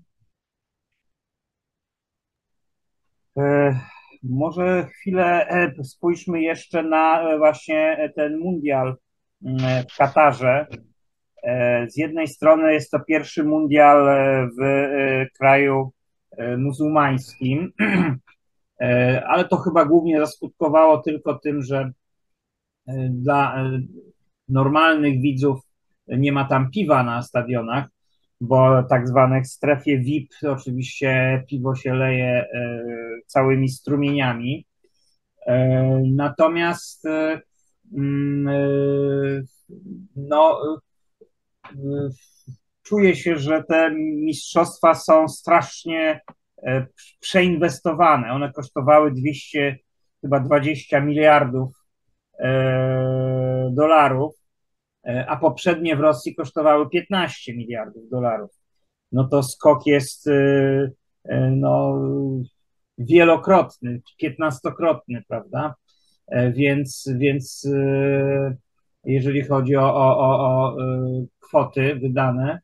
Może chwilę spójrzmy jeszcze na właśnie ten mundial w Katarze. Z jednej strony jest to pierwszy mundial w kraju muzułmańskim, ale to chyba głównie zaskutkowało tylko tym, że dla normalnych widzów nie ma tam piwa na stadionach, bo tak zwanych strefie V I P oczywiście piwo się leje całymi strumieniami. Natomiast no, czuję się, że te mistrzostwa są strasznie przeinwestowane. One kosztowały dwieście, chyba dwadzieścia miliardów dolarów, a poprzednie w Rosji kosztowały piętnaście miliardów dolarów. No to skok jest no, wielokrotny, piętnastokrotny, prawda? Więc, więc jeżeli chodzi o, o, o, o kwoty wydane,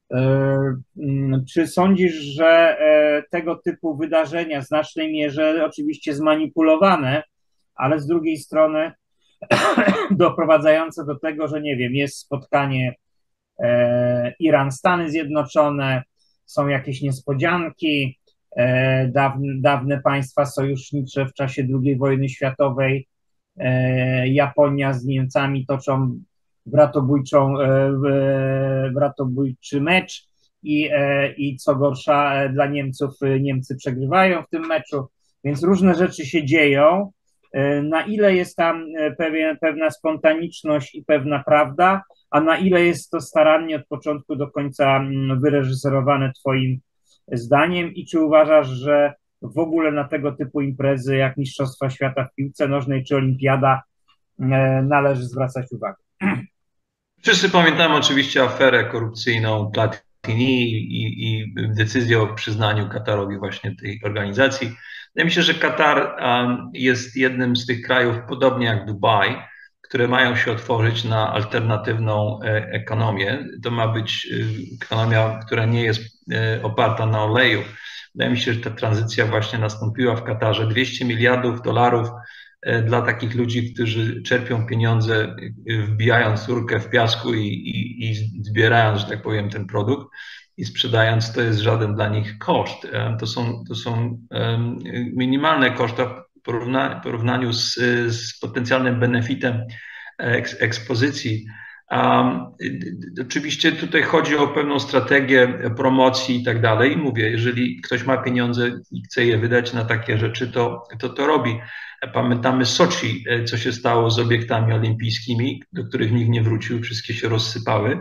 czy sądzisz, że tego typu wydarzenia w znacznej mierze oczywiście zmanipulowane, ale z drugiej strony doprowadzające do tego, że nie wiem, jest spotkanie Iran-Stany Zjednoczone, są jakieś niespodzianki, dawne, dawne państwa sojusznicze w czasie drugiej wojny światowej, Japonia z Niemcami toczą bratobójczą, bratobójczy mecz i, i co gorsza dla Niemców, Niemcy przegrywają w tym meczu, więc różne rzeczy się dzieją na ile jest tam pewien, pewna spontaniczność i pewna prawda, a na ile jest to starannie od początku do końca wyreżyserowane Twoim zdaniem i czy uważasz, że w ogóle na tego typu imprezy jak Mistrzostwa Świata w piłce nożnej czy Olimpiada należy zwracać uwagę? Wszyscy pamiętamy oczywiście aferę korupcyjną Platini i, i decyzję o przyznaniu Katarowi właśnie tej organizacji. Ja myślę, że Katar jest jednym z tych krajów, podobnie jak Dubaj, które mają się otworzyć na alternatywną ekonomię. To ma być ekonomia, która nie jest oparta na oleju. Wydaje mi się, że ta tranzycja właśnie nastąpiła w Katarze. dwieście miliardów dolarów dla takich ludzi, którzy czerpią pieniądze, wbijając rurkę w piasku i, i, i zbierając, że tak powiem, ten produkt i sprzedając, to jest żaden dla nich koszt. To są, to są minimalne koszty w porówna, porównaniu z, z potencjalnym benefitem eks, ekspozycji. Um, oczywiście tutaj chodzi o pewną strategię promocji i tak dalej. I mówię, jeżeli ktoś ma pieniądze i chce je wydać na takie rzeczy, to to, to robi. Pamiętamy Soczi, co się stało z obiektami olimpijskimi, do których nikt nie wrócił, wszystkie się rozsypały.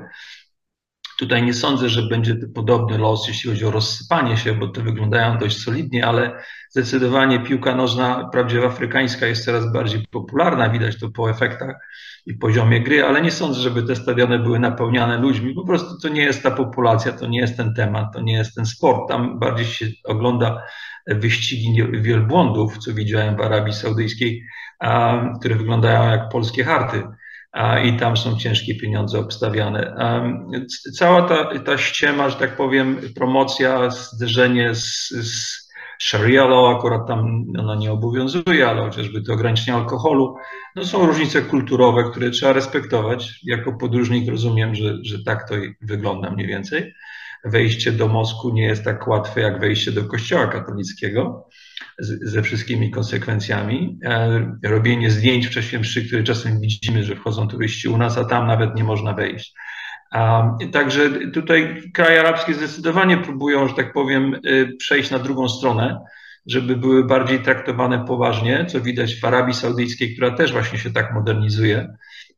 Tutaj nie sądzę, że będzie podobny los, jeśli chodzi o rozsypanie się, bo te wyglądają dość solidnie, ale zdecydowanie piłka nożna, prawdziwa afrykańska, jest coraz bardziej popularna, widać to po efektach i poziomie gry, ale nie sądzę, żeby te stadiony były napełniane ludźmi. Po prostu to nie jest ta populacja, to nie jest ten temat, to nie jest ten sport. Tam bardziej się ogląda wyścigi wielbłądów, co widziałem w Arabii Saudyjskiej, które wyglądają jak polskie harty. I tam są ciężkie pieniądze obstawiane. Cała ta, ta ściema, że tak powiem, promocja, zderzenie z, z Sharia law, akurat tam ona nie obowiązuje, ale chociażby to ograniczenie alkoholu, no są różnice kulturowe, które trzeba respektować. Jako podróżnik rozumiem, że, że tak to wygląda mniej więcej. Wejście do Moskwy nie jest tak łatwe jak wejście do kościoła katolickiego z, ze wszystkimi konsekwencjami. E, robienie zdjęć w czasie mszy, które czasem widzimy, że wchodzą turyści u nas, a tam nawet nie można wejść. A, także tutaj kraje arabskie zdecydowanie próbują, że tak powiem, przejść na drugą stronę, żeby były bardziej traktowane poważnie, co widać w Arabii Saudyjskiej, która też właśnie się tak modernizuje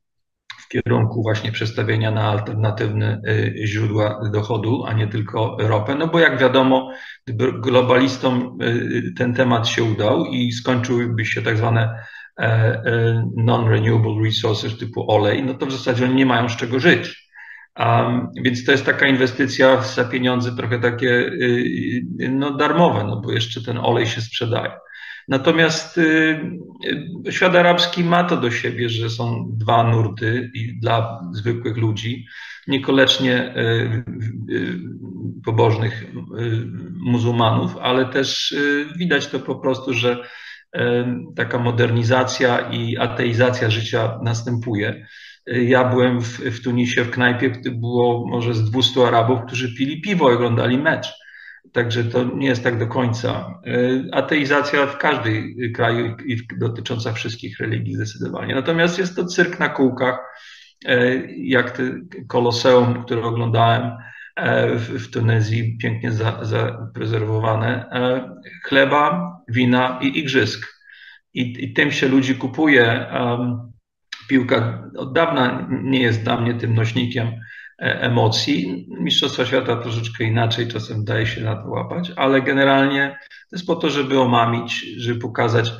w kierunku właśnie przestawienia na alternatywne źródła dochodu, a nie tylko ropę. No bo jak wiadomo, gdyby globalistom ten temat się udał i skończyłyby się tak zwane non-renewable resources typu olej, no to w zasadzie oni nie mają z czego żyć. Um, więc to jest taka inwestycja za pieniądze trochę takie no, darmowe, no bo jeszcze ten olej się sprzedaje. Natomiast y, y, świat arabski ma to do siebie, że są dwa nurty i dla zwykłych ludzi, niekoniecznie y, y, pobożnych y, muzułmanów, ale też y, widać to po prostu, że y, taka modernizacja i ateizacja życia następuje. Ja byłem w, w Tunisie w knajpie, gdzie było może z dwustu Arabów, którzy pili piwo i oglądali mecz. Także to nie jest tak do końca. Ateizacja w każdym kraju i dotycząca wszystkich religii zdecydowanie. Natomiast jest to cyrk na kółkach, jak te Koloseum, które oglądałem w, w Tunezji, pięknie za, zaprezerwowane. Chleba, wina i igrzysk. I, i tym się ludzi kupuje. Piłka od dawna nie jest dla mnie tym nośnikiem emocji. Mistrzostwa Świata troszeczkę inaczej, czasem daje się na to łapać, ale generalnie to jest po to, żeby omamić, żeby pokazać,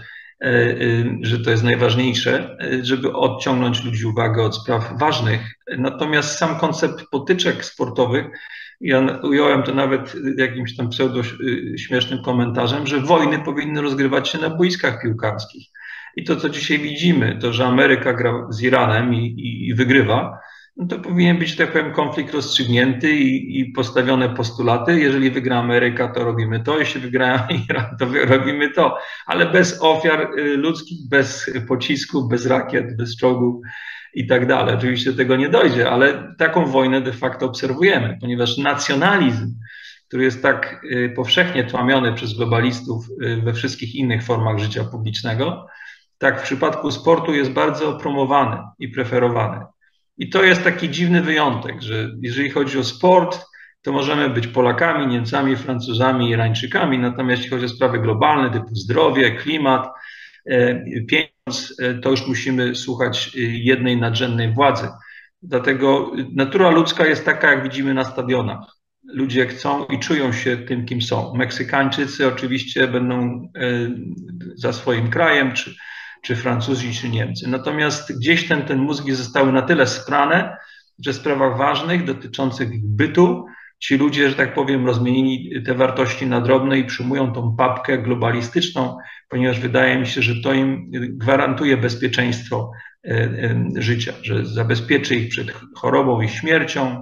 że to jest najważniejsze, żeby odciągnąć ludzi uwagę od spraw ważnych. Natomiast sam koncept potyczek sportowych, ja ująłem to nawet jakimś tam pseudo śmiesznym komentarzem, że wojny powinny rozgrywać się na boiskach piłkarskich. I to, co dzisiaj widzimy, to, że Ameryka gra z Iranem i, i, i wygrywa, no to powinien być, tak powiem, konflikt rozstrzygnięty i, i postawione postulaty. Jeżeli wygra Ameryka, to robimy to, jeśli wygra Iran, to robimy to. Ale bez ofiar ludzkich, bez pocisków, bez rakiet, bez czołgów i tak dalej. Oczywiście do tego nie dojdzie, ale taką wojnę de facto obserwujemy, ponieważ nacjonalizm, który jest tak powszechnie tłamiony przez globalistów we wszystkich innych formach życia publicznego, tak w przypadku sportu jest bardzo promowany i preferowany. I to jest taki dziwny wyjątek, że jeżeli chodzi o sport, to możemy być Polakami, Niemcami, Francuzami, Irańczykami, natomiast jeśli chodzi o sprawy globalne typu zdrowie, klimat, pieniądz, to już musimy słuchać jednej nadrzędnej władzy. Dlatego natura ludzka jest taka, jak widzimy na stadionach. Ludzie chcą i czują się tym, kim są. Meksykańczycy oczywiście będą za swoim krajem, czy, czy Francuzi, czy Niemcy. Natomiast gdzieś ten, ten mózgi zostały na tyle sprane, że w sprawach ważnych dotyczących ich bytu ci ludzie, że tak powiem, rozmienili te wartości na drobne i przyjmują tą papkę globalistyczną, ponieważ wydaje mi się, że to im gwarantuje bezpieczeństwo życia, że zabezpieczy ich przed chorobą i śmiercią,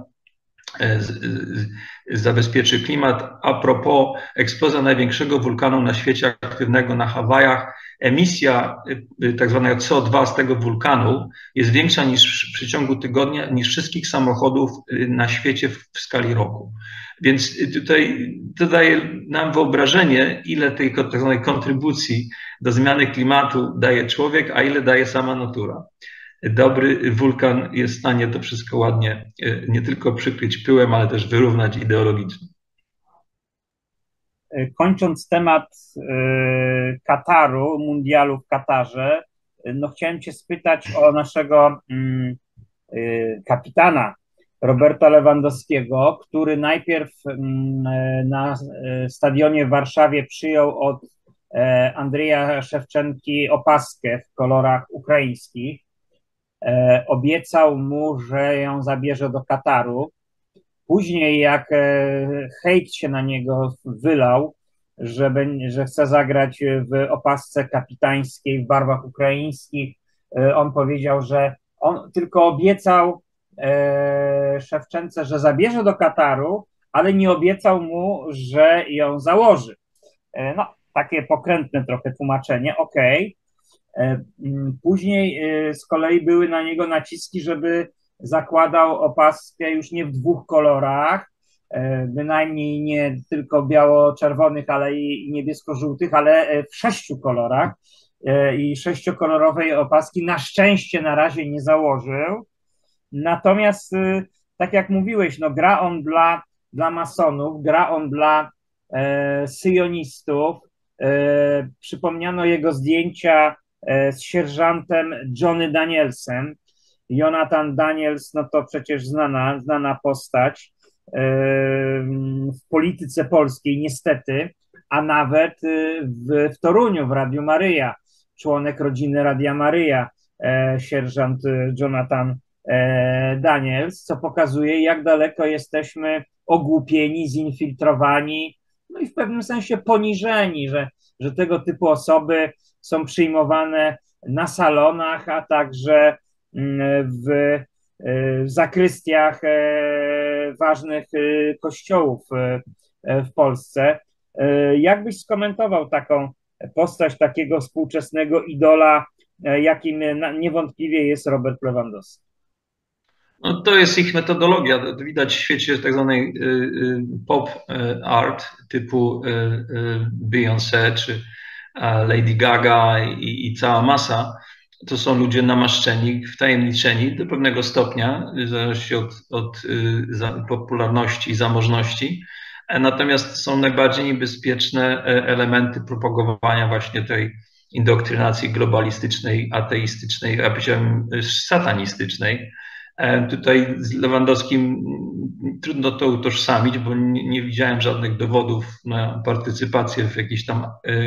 zabezpieczy klimat. A propos, eksplozja największego wulkanu na świecie, aktywnego na Hawajach, emisja tak zwanego C O dwa z tego wulkanu jest większa niż w przeciągu tygodnia, niż wszystkich samochodów na świecie w, w skali roku. Więc tutaj to daje nam wyobrażenie, ile tej tak zwanej kontrybucji do zmiany klimatu daje człowiek, a ile daje sama natura. Dobry wulkan jest w stanie to wszystko ładnie nie tylko przykryć pyłem, ale też wyrównać ideologicznie. Kończąc temat Kataru, mundialu w Katarze, no chciałem cię spytać o naszego kapitana Roberta Lewandowskiego, który najpierw na stadionie w Warszawie przyjął od Andrzeja Szewczenki opaskę w kolorach ukraińskich. Obiecał mu, że ją zabierze do Kataru. Później, jak hejt się na niego wylał, że, że chce zagrać w opasce kapitańskiej w barwach ukraińskich, on powiedział, że on tylko obiecał Szewczence, że zabierze do Kataru, ale nie obiecał mu, że ją założy. No, takie pokrętne trochę tłumaczenie, okej. Później z kolei były na niego naciski, żeby zakładał opaskę już nie w dwóch kolorach, bynajmniej nie tylko biało-czerwonych, ale i niebiesko-żółtych, ale w sześciu kolorach. I sześciokolorowej opaski na szczęście na razie nie założył. Natomiast, tak jak mówiłeś, no gra on dla, dla masonów, gra on dla e, syjonistów. E, przypomniano jego zdjęcia e, z sierżantem Johnny Danielsem. Jonathan Daniels, no to przecież znana, znana postać e, w polityce polskiej niestety, a nawet w, w Toruniu, w Radiu Maryja, członek rodziny Radia Maryja, e, sierżant Jonathan Daniels, co pokazuje, jak daleko jesteśmy ogłupieni, zinfiltrowani, no i w pewnym sensie poniżeni, że, że tego typu osoby są przyjmowane na salonach, a także w, w zakrystiach ważnych kościołów w Polsce. Jak byś skomentował taką postać takiego współczesnego idola, jakim niewątpliwie jest Robert Lewandowski? No, to jest ich metodologia. Widać w świecie tak zwanej pop art typu Beyoncé czy Lady Gaga i, i cała masa. To są ludzie namaszczeni, wtajemniczeni do pewnego stopnia, w zależności od, od popularności i zamożności. Natomiast są najbardziej niebezpieczne elementy propagowania właśnie tej indoktrynacji globalistycznej, ateistycznej, a powiedziałem satanistycznej. Tutaj z Lewandowskim trudno to utożsamić, bo nie, nie widziałem żadnych dowodów na partycypację w jakichś tam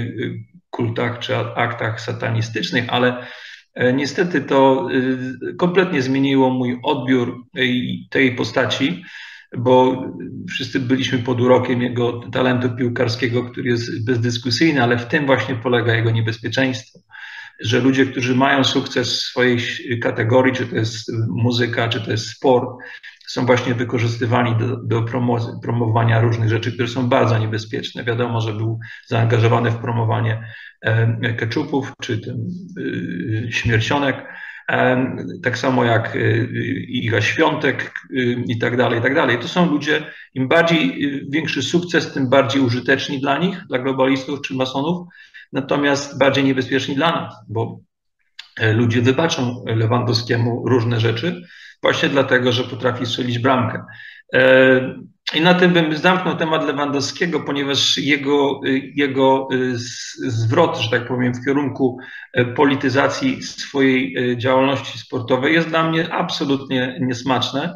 kultach czy aktach satanistycznych, ale niestety to kompletnie zmieniło mój odbiór tej postaci, bo wszyscy byliśmy pod urokiem jego talentu piłkarskiego, który jest bezdyskusyjny, ale w tym właśnie polega jego niebezpieczeństwo, że ludzie, którzy mają sukces w swojej kategorii, czy to jest muzyka, czy to jest sport, są właśnie wykorzystywani do, do promo- promowania różnych rzeczy, które są bardzo niebezpieczne. Wiadomo, że był zaangażowany w promowanie e, keczupów, czy ten e, śmiercionek, e, tak samo jak e, Iga Świątek e, i tak dalej, i tak dalej. To są ludzie, im bardziej e, większy sukces, tym bardziej użyteczni dla nich, dla globalistów czy masonów, natomiast bardziej niebezpieczni dla nas, bo ludzie wybaczą Lewandowskiemu różne rzeczy właśnie dlatego, że potrafi strzelić bramkę. I na tym bym zamknął temat Lewandowskiego, ponieważ jego, jego zwrot, że tak powiem, w kierunku polityzacji swojej działalności sportowej jest dla mnie absolutnie niesmaczne.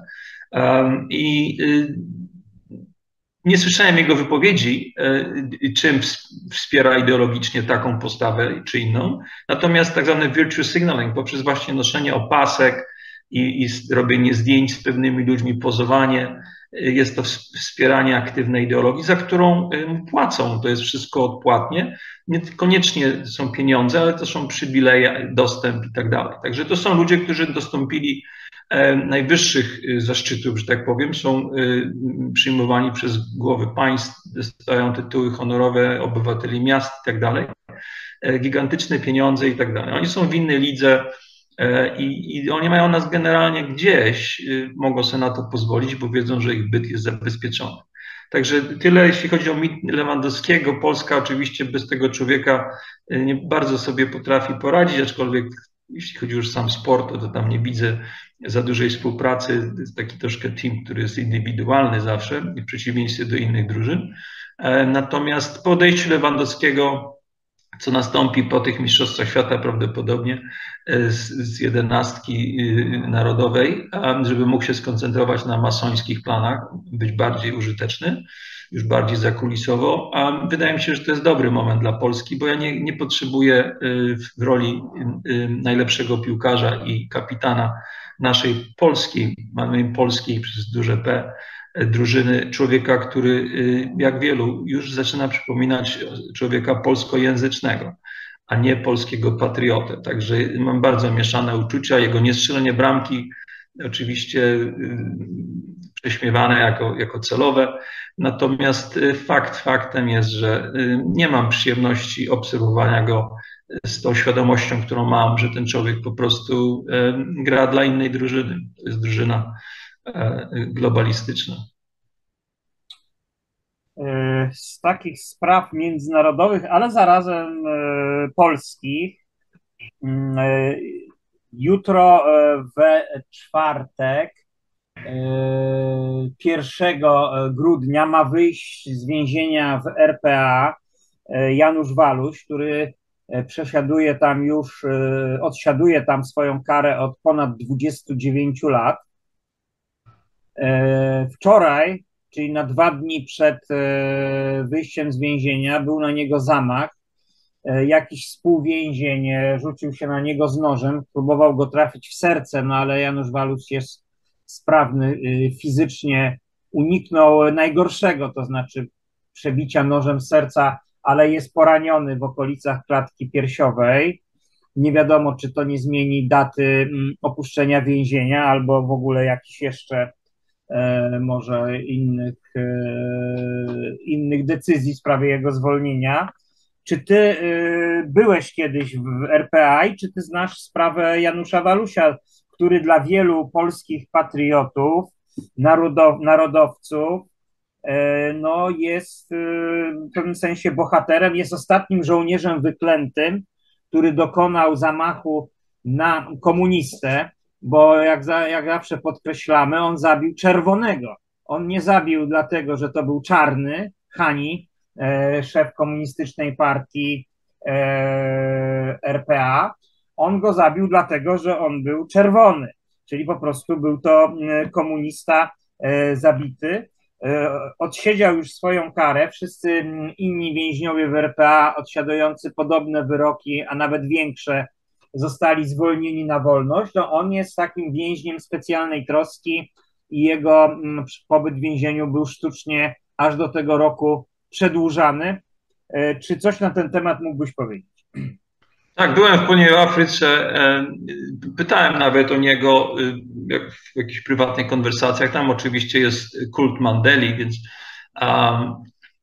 I nie słyszałem jego wypowiedzi, czym wspiera ideologicznie taką postawę czy inną. Natomiast tak zwany virtue signaling poprzez właśnie noszenie opasek i, i robienie zdjęć z pewnymi ludźmi, pozowanie, jest to wspieranie aktywnej ideologii, za którą płacą. To jest wszystko odpłatnie. Niekoniecznie są pieniądze, ale to są przywileje, dostęp i tak dalej. Także to są ludzie, którzy dostąpili najwyższych zaszczytów, że tak powiem, są przyjmowani przez głowy państw, dostają tytuły honorowe obywateli miast i tak dalej, gigantyczne pieniądze i tak dalej. Oni są w innej lidze i, i oni mają nas generalnie gdzieś, mogą sobie na to pozwolić, bo wiedzą, że ich byt jest zabezpieczony. Także tyle, jeśli chodzi o mit Lewandowskiego. Polska oczywiście bez tego człowieka nie bardzo sobie potrafi poradzić, aczkolwiek jeśli chodzi już o sam sport, to, to tam nie widzę za dużej współpracy. To jest taki troszkę team, który jest indywidualny zawsze, w przeciwieństwie do innych drużyn. Natomiast po odejściu Lewandowskiego, co nastąpi po tych mistrzostwach świata prawdopodobnie z, z jedenastki narodowej, żeby mógł się skoncentrować na masońskich planach, być bardziej użyteczny, już bardziej zakulisowo, a wydaje mi się, że to jest dobry moment dla Polski, bo ja nie, nie potrzebuję w roli najlepszego piłkarza i kapitana naszej polskiej, mamy polskiej przez duże P, drużyny, człowieka, który jak wielu już zaczyna przypominać człowieka polskojęzycznego, a nie polskiego patriotę. Także mam bardzo mieszane uczucia. Jego niestrzelenie bramki oczywiście prześmiewane jako, jako celowe. Natomiast fakt faktem jest, że nie mam przyjemności obserwowania go z tą świadomością, którą mam, że ten człowiek po prostu gra dla innej drużyny. To jest drużyna globalistyczna. Z takich spraw międzynarodowych, ale zarazem polskich, jutro we czwartek, pierwszego grudnia ma wyjść z więzienia w R P A Janusz Waluś, który przesiaduje tam już, odsiaduje tam swoją karę od ponad dwudziestu dziewięciu lat. Wczoraj, czyli na dwa dni przed wyjściem z więzienia, był na niego zamach. Jakiś współwięzień rzucił się na niego z nożem, próbował go trafić w serce, no ale Janusz Waluś jest sprawny fizycznie, uniknął najgorszego, to znaczy przebicia nożem serca, ale jest poraniony w okolicach klatki piersiowej. Nie wiadomo, czy to nie zmieni daty opuszczenia więzienia albo w ogóle jakichś jeszcze e, może innych, e, innych decyzji w sprawie jego zwolnienia. Czy ty e, byłeś kiedyś w R P A i czy ty znasz sprawę Janusza Walusia, który dla wielu polskich patriotów, narodow, narodowców, no jest w pewnym sensie bohaterem, jest ostatnim żołnierzem wyklętym, który dokonał zamachu na komunistę, bo jak, za, jak zawsze podkreślamy, on zabił czerwonego. On nie zabił dlatego, że to był czarny, Hani, e, szef komunistycznej partii e, R P A. On go zabił dlatego, że on był czerwony, czyli po prostu był to komunista e, zabity. Odsiedział już swoją karę. Wszyscy inni więźniowie w R P A odsiadujący podobne wyroki, a nawet większe, zostali zwolnieni na wolność. No on jest takim więźniem specjalnej troski i jego pobyt w więzieniu był sztucznie aż do tego roku przedłużany. Czy coś na ten temat mógłbyś powiedzieć? Tak, byłem w Południowej Afryce, pytałem nawet o niego w jakichś prywatnych konwersacjach. Tam oczywiście jest kult Mandeli, więc um,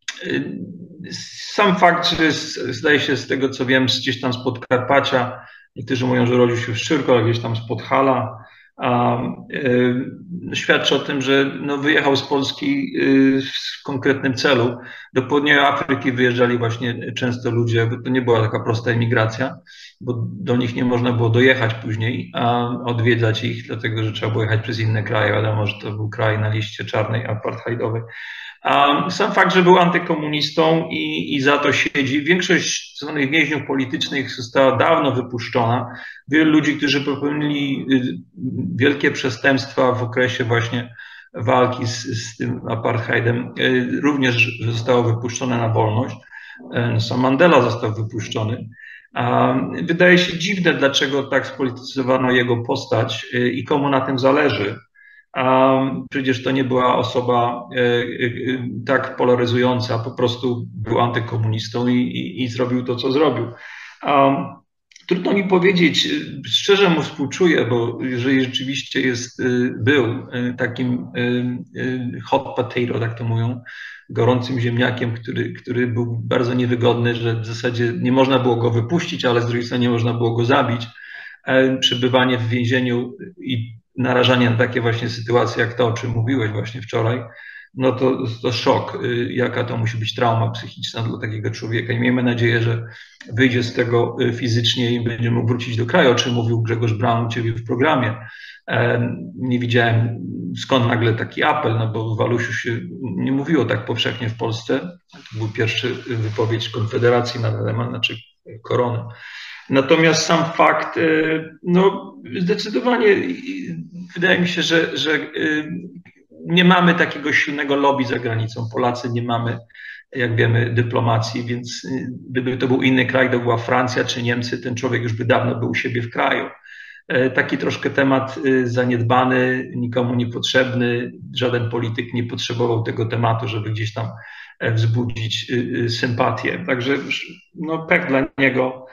sam fakt, że jest, zdaje się z tego co wiem, gdzieś tam z Podkarpacia, niektórzy mówią, że urodził się w Szczyrku, ale gdzieś tam z Podhala, Świadczy o tym, że no wyjechał z Polski w konkretnym celu. Do południowej Afryki wyjeżdżali właśnie często ludzie, bo to nie była taka prosta emigracja, bo do nich nie można było dojechać później, a odwiedzać ich, dlatego że trzeba było jechać przez inne kraje. Wiadomo, że to był kraj na liście czarnej apartheidowej. A sam fakt, że był antykomunistą i, i za to siedzi. Większość tzw. więźniów politycznych została dawno wypuszczona. Wielu ludzi, którzy popełnili wielkie przestępstwa w okresie właśnie walki z, z tym apartheidem, również zostało wypuszczone na wolność. Sam Mandela został wypuszczony. Wydaje się dziwne, dlaczego tak spolityzowano jego postać i komu na tym zależy. Um, przecież to nie była osoba e, e, tak polaryzująca, po prostu był antykomunistą i, i, i zrobił to, co zrobił. Um, trudno mi powiedzieć, szczerze mu współczuję, bo jeżeli rzeczywiście jest, był takim hot potato, tak to mówią, gorącym ziemniakiem, który, który był bardzo niewygodny, że w zasadzie nie można było go wypuścić, ale z drugiej strony nie można było go zabić. Przebywanie w więzieniu i narażanie na takie właśnie sytuacje, jak to, o czym mówiłeś właśnie wczoraj, no to, to szok, jaka to musi być trauma psychiczna dla takiego człowieka. I miejmy nadzieję, że wyjdzie z tego fizycznie i będzie mógł wrócić do kraju, o czym mówił Grzegorz Braun u ciebie w programie. Nie widziałem, skąd nagle taki apel, no bo w Walusiu się nie mówiło tak powszechnie w Polsce. To był pierwszy wypowiedź Konfederacji na temat, znaczy korony. Natomiast sam fakt, no zdecydowanie wydaje mi się, że, że nie mamy takiego silnego lobby za granicą. Polacy nie mamy, jak wiemy, dyplomacji, więc gdyby to był inny kraj, to była Francja czy Niemcy, ten człowiek już by dawno był u siebie w kraju. Taki troszkę temat zaniedbany, nikomu niepotrzebny, żaden polityk nie potrzebował tego tematu, żeby gdzieś tam wzbudzić sympatię. Także no pech dla niego.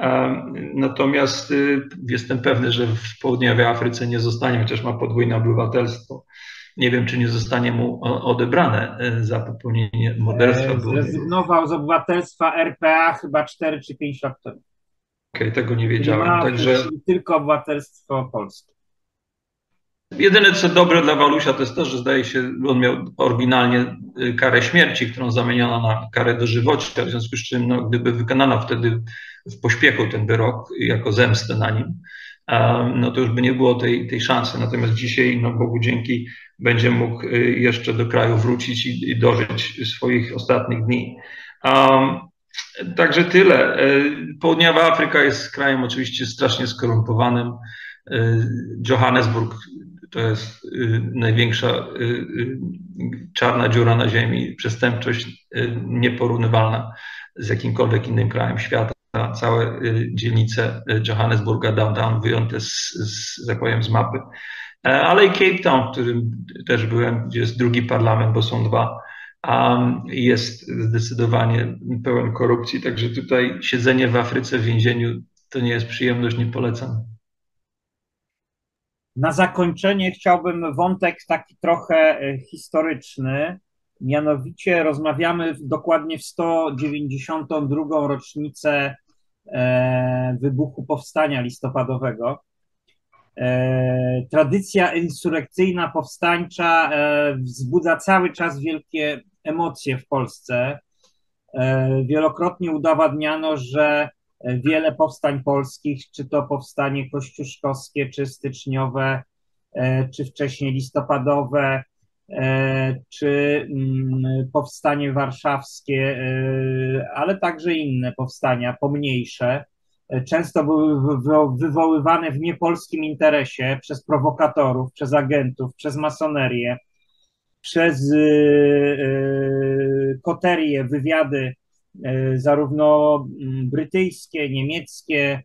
Natomiast jestem pewny, że w południowej Afryce nie zostanie, chociaż ma podwójne obywatelstwo. Nie wiem, czy nie zostanie mu odebrane za popełnienie morderstwa. Zrezygnował z obywatelstwa R P A chyba cztery czy pięć lat temu. Okej, okay, tego nie wiedziałem. Ma Także tylko obywatelstwo polskie. Jedyne, co dobre dla Walusia, to jest to, że zdaje się, on miał oryginalnie karę śmierci, którą zamieniono na karę dożywocia, w związku z czym, no, gdyby wykonano wtedy w pośpiechu ten wyrok jako zemstę na nim, no to już by nie było tej, tej szansy. Natomiast dzisiaj, no Bogu dzięki, będzie mógł jeszcze do kraju wrócić i, i dożyć swoich ostatnich dni. Um, także tyle. Południowa Afryka jest krajem oczywiście strasznie skorumpowanym. Johannesburg to jest największa czarna dziura na ziemi, przestępczość nieporównywalna z jakimkolwiek innym krajem świata. Całe dzielnice Johannesburga, downtown wyjęte z, z, tak powiem, z mapy. Ale i Cape Town, w którym też byłem, gdzie jest drugi parlament, bo są dwa, jest zdecydowanie pełen korupcji. Także tutaj siedzenie w Afryce w więzieniu to nie jest przyjemność, nie polecam. Na zakończenie chciałbym wątek taki trochę historyczny, mianowicie rozmawiamy dokładnie w sto dziewięćdziesiątą drugą rocznicę wybuchu Powstania Listopadowego. Tradycja insurekcyjna, powstańcza wzbudza cały czas wielkie emocje w Polsce. Wielokrotnie udowadniano, że wiele powstań polskich, czy to powstanie kościuszkowskie, czy styczniowe, czy wcześniej listopadowe, czy powstanie warszawskie, ale także inne powstania pomniejsze, często były wywoływane w niepolskim interesie przez prowokatorów, przez agentów, przez masonerię, przez koterie, wywiady zarówno brytyjskie, niemieckie,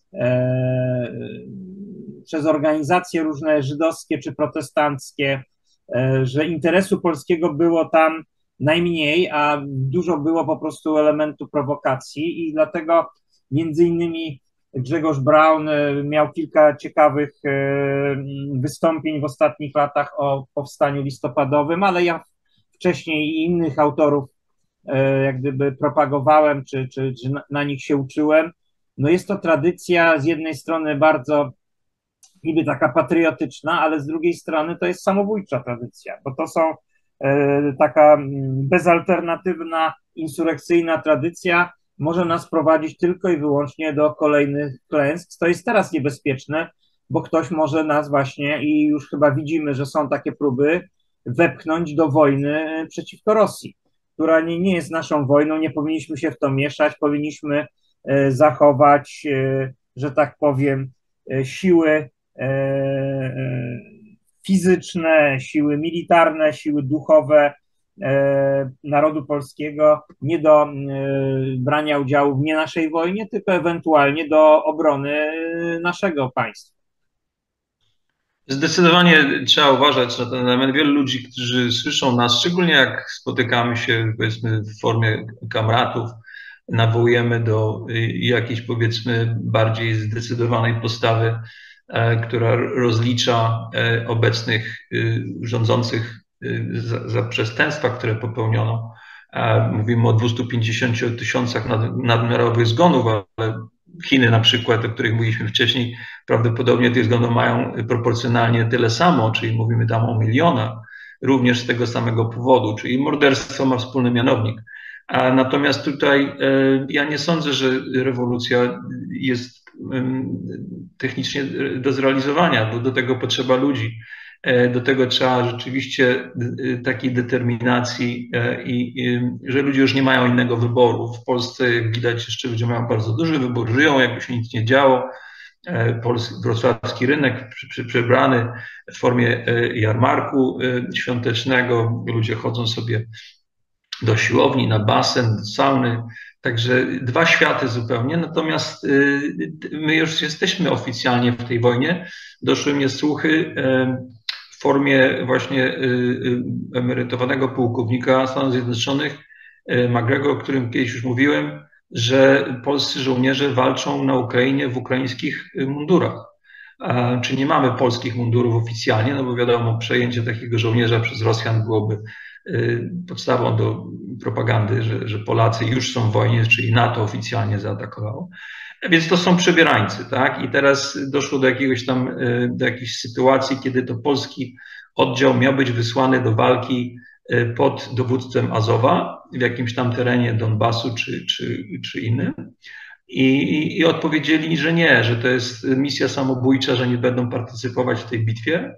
przez organizacje różne żydowskie czy protestanckie, że interesu polskiego było tam najmniej, a dużo było po prostu elementu prowokacji i dlatego między innymi Grzegorz Braun miał kilka ciekawych wystąpień w ostatnich latach o powstaniu listopadowym, ale ja wcześniej i innych autorów jak gdyby propagowałem, czy, czy, czy na nich się uczyłem. No jest to tradycja z jednej strony bardzo niby taka patriotyczna, ale z drugiej strony to jest samobójcza tradycja, bo to są taka bezalternatywna, insurekcyjna tradycja może nas prowadzić tylko i wyłącznie do kolejnych klęsk. To jest teraz niebezpieczne, bo ktoś może nas właśnie, i już chyba widzimy, że są takie próby, wepchnąć do wojny przeciwko Rosji, która nie, nie jest naszą wojną, nie powinniśmy się w to mieszać, powinniśmy zachować, że tak powiem, siły fizyczne, siły militarne, siły duchowe narodu polskiego nie do brania udziału w nie naszej wojnie, tylko ewentualnie do obrony naszego państwa. Zdecydowanie trzeba uważać na ten element. Wielu ludzi, którzy słyszą nas, szczególnie jak spotykamy się, powiedzmy, w formie kamratów, nawołujemy do jakiejś, powiedzmy, bardziej zdecydowanej postawy, która rozlicza obecnych rządzących za, za przestępstwa, które popełniono. Mówimy o dwustu pięćdziesięciu tysiącach nad, nadmiarowych zgonów, ale Chiny na przykład, o których mówiliśmy wcześniej, prawdopodobnie tych zgonów mają proporcjonalnie tyle samo, czyli mówimy tam o milionach, również z tego samego powodu, czyli morderstwo ma wspólny mianownik. A natomiast tutaj ja nie sądzę, że rewolucja jest technicznie do zrealizowania, bo do tego potrzeba ludzi. Do tego trzeba rzeczywiście takiej determinacji i, i że ludzie już nie mają innego wyboru. W Polsce, jak widać, jeszcze ludzie mają bardzo duży wybór, żyją, jakby się nic nie działo. Polski, wrocławski rynek przebrany w formie jarmarku świątecznego. Ludzie chodzą sobie do siłowni, na basen, do sauny. Także dwa światy zupełnie. Natomiast my już jesteśmy oficjalnie w tej wojnie. Doszły mnie słuchy w formie właśnie emerytowanego pułkownika Stanów Zjednoczonych, Magrego, o którym kiedyś już mówiłem, że polscy żołnierze walczą na Ukrainie w ukraińskich mundurach. Czy nie mamy polskich mundurów oficjalnie, no bo wiadomo, przejęcie takiego żołnierza przez Rosjan byłoby podstawą do propagandy, że, że Polacy już są w wojnie, czyli NATO oficjalnie zaatakowało. Więc to są przebierańcy, tak? I teraz doszło do jakiegoś tam, do jakiejś sytuacji, kiedy to polski oddział miał być wysłany do walki pod dowództwem Azowa w jakimś tam terenie Donbasu czy, czy, czy innym. I, I odpowiedzieli, że nie, że to jest misja samobójcza, że nie będą partycypować w tej bitwie.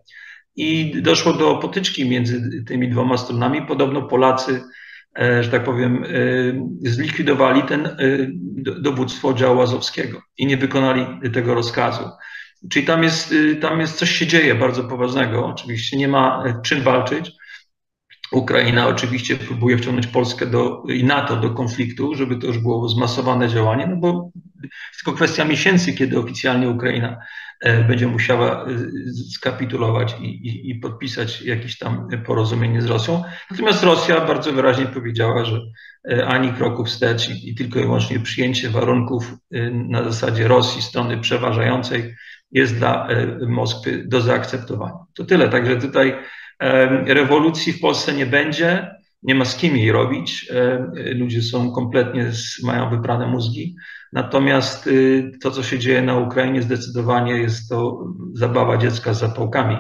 I doszło do potyczki między tymi dwoma stronami. Podobno Polacy, że tak powiem, zlikwidowali ten dowództwo oddziału azowskiego i nie wykonali tego rozkazu. Czyli tam jest, tam jest coś się dzieje bardzo poważnego. Oczywiście nie ma czym walczyć. Ukraina oczywiście próbuje wciągnąć Polskę do, i NATO do konfliktu, żeby to już było zmasowane działanie, no bo tylko kwestia miesięcy, kiedy oficjalnie Ukraina będzie musiała skapitulować i, i, i podpisać jakieś tam porozumienie z Rosją. Natomiast Rosja bardzo wyraźnie powiedziała, że ani kroku wstecz i, i tylko i wyłącznie przyjęcie warunków na zasadzie Rosji, strony przeważającej, jest dla Moskwy do zaakceptowania. To tyle. Także tutaj rewolucji w Polsce nie będzie, nie ma z kim jej robić. Ludzie są kompletnie, mają wyprane mózgi. Natomiast to, co się dzieje na Ukrainie, zdecydowanie jest to zabawa dziecka z zapałkami.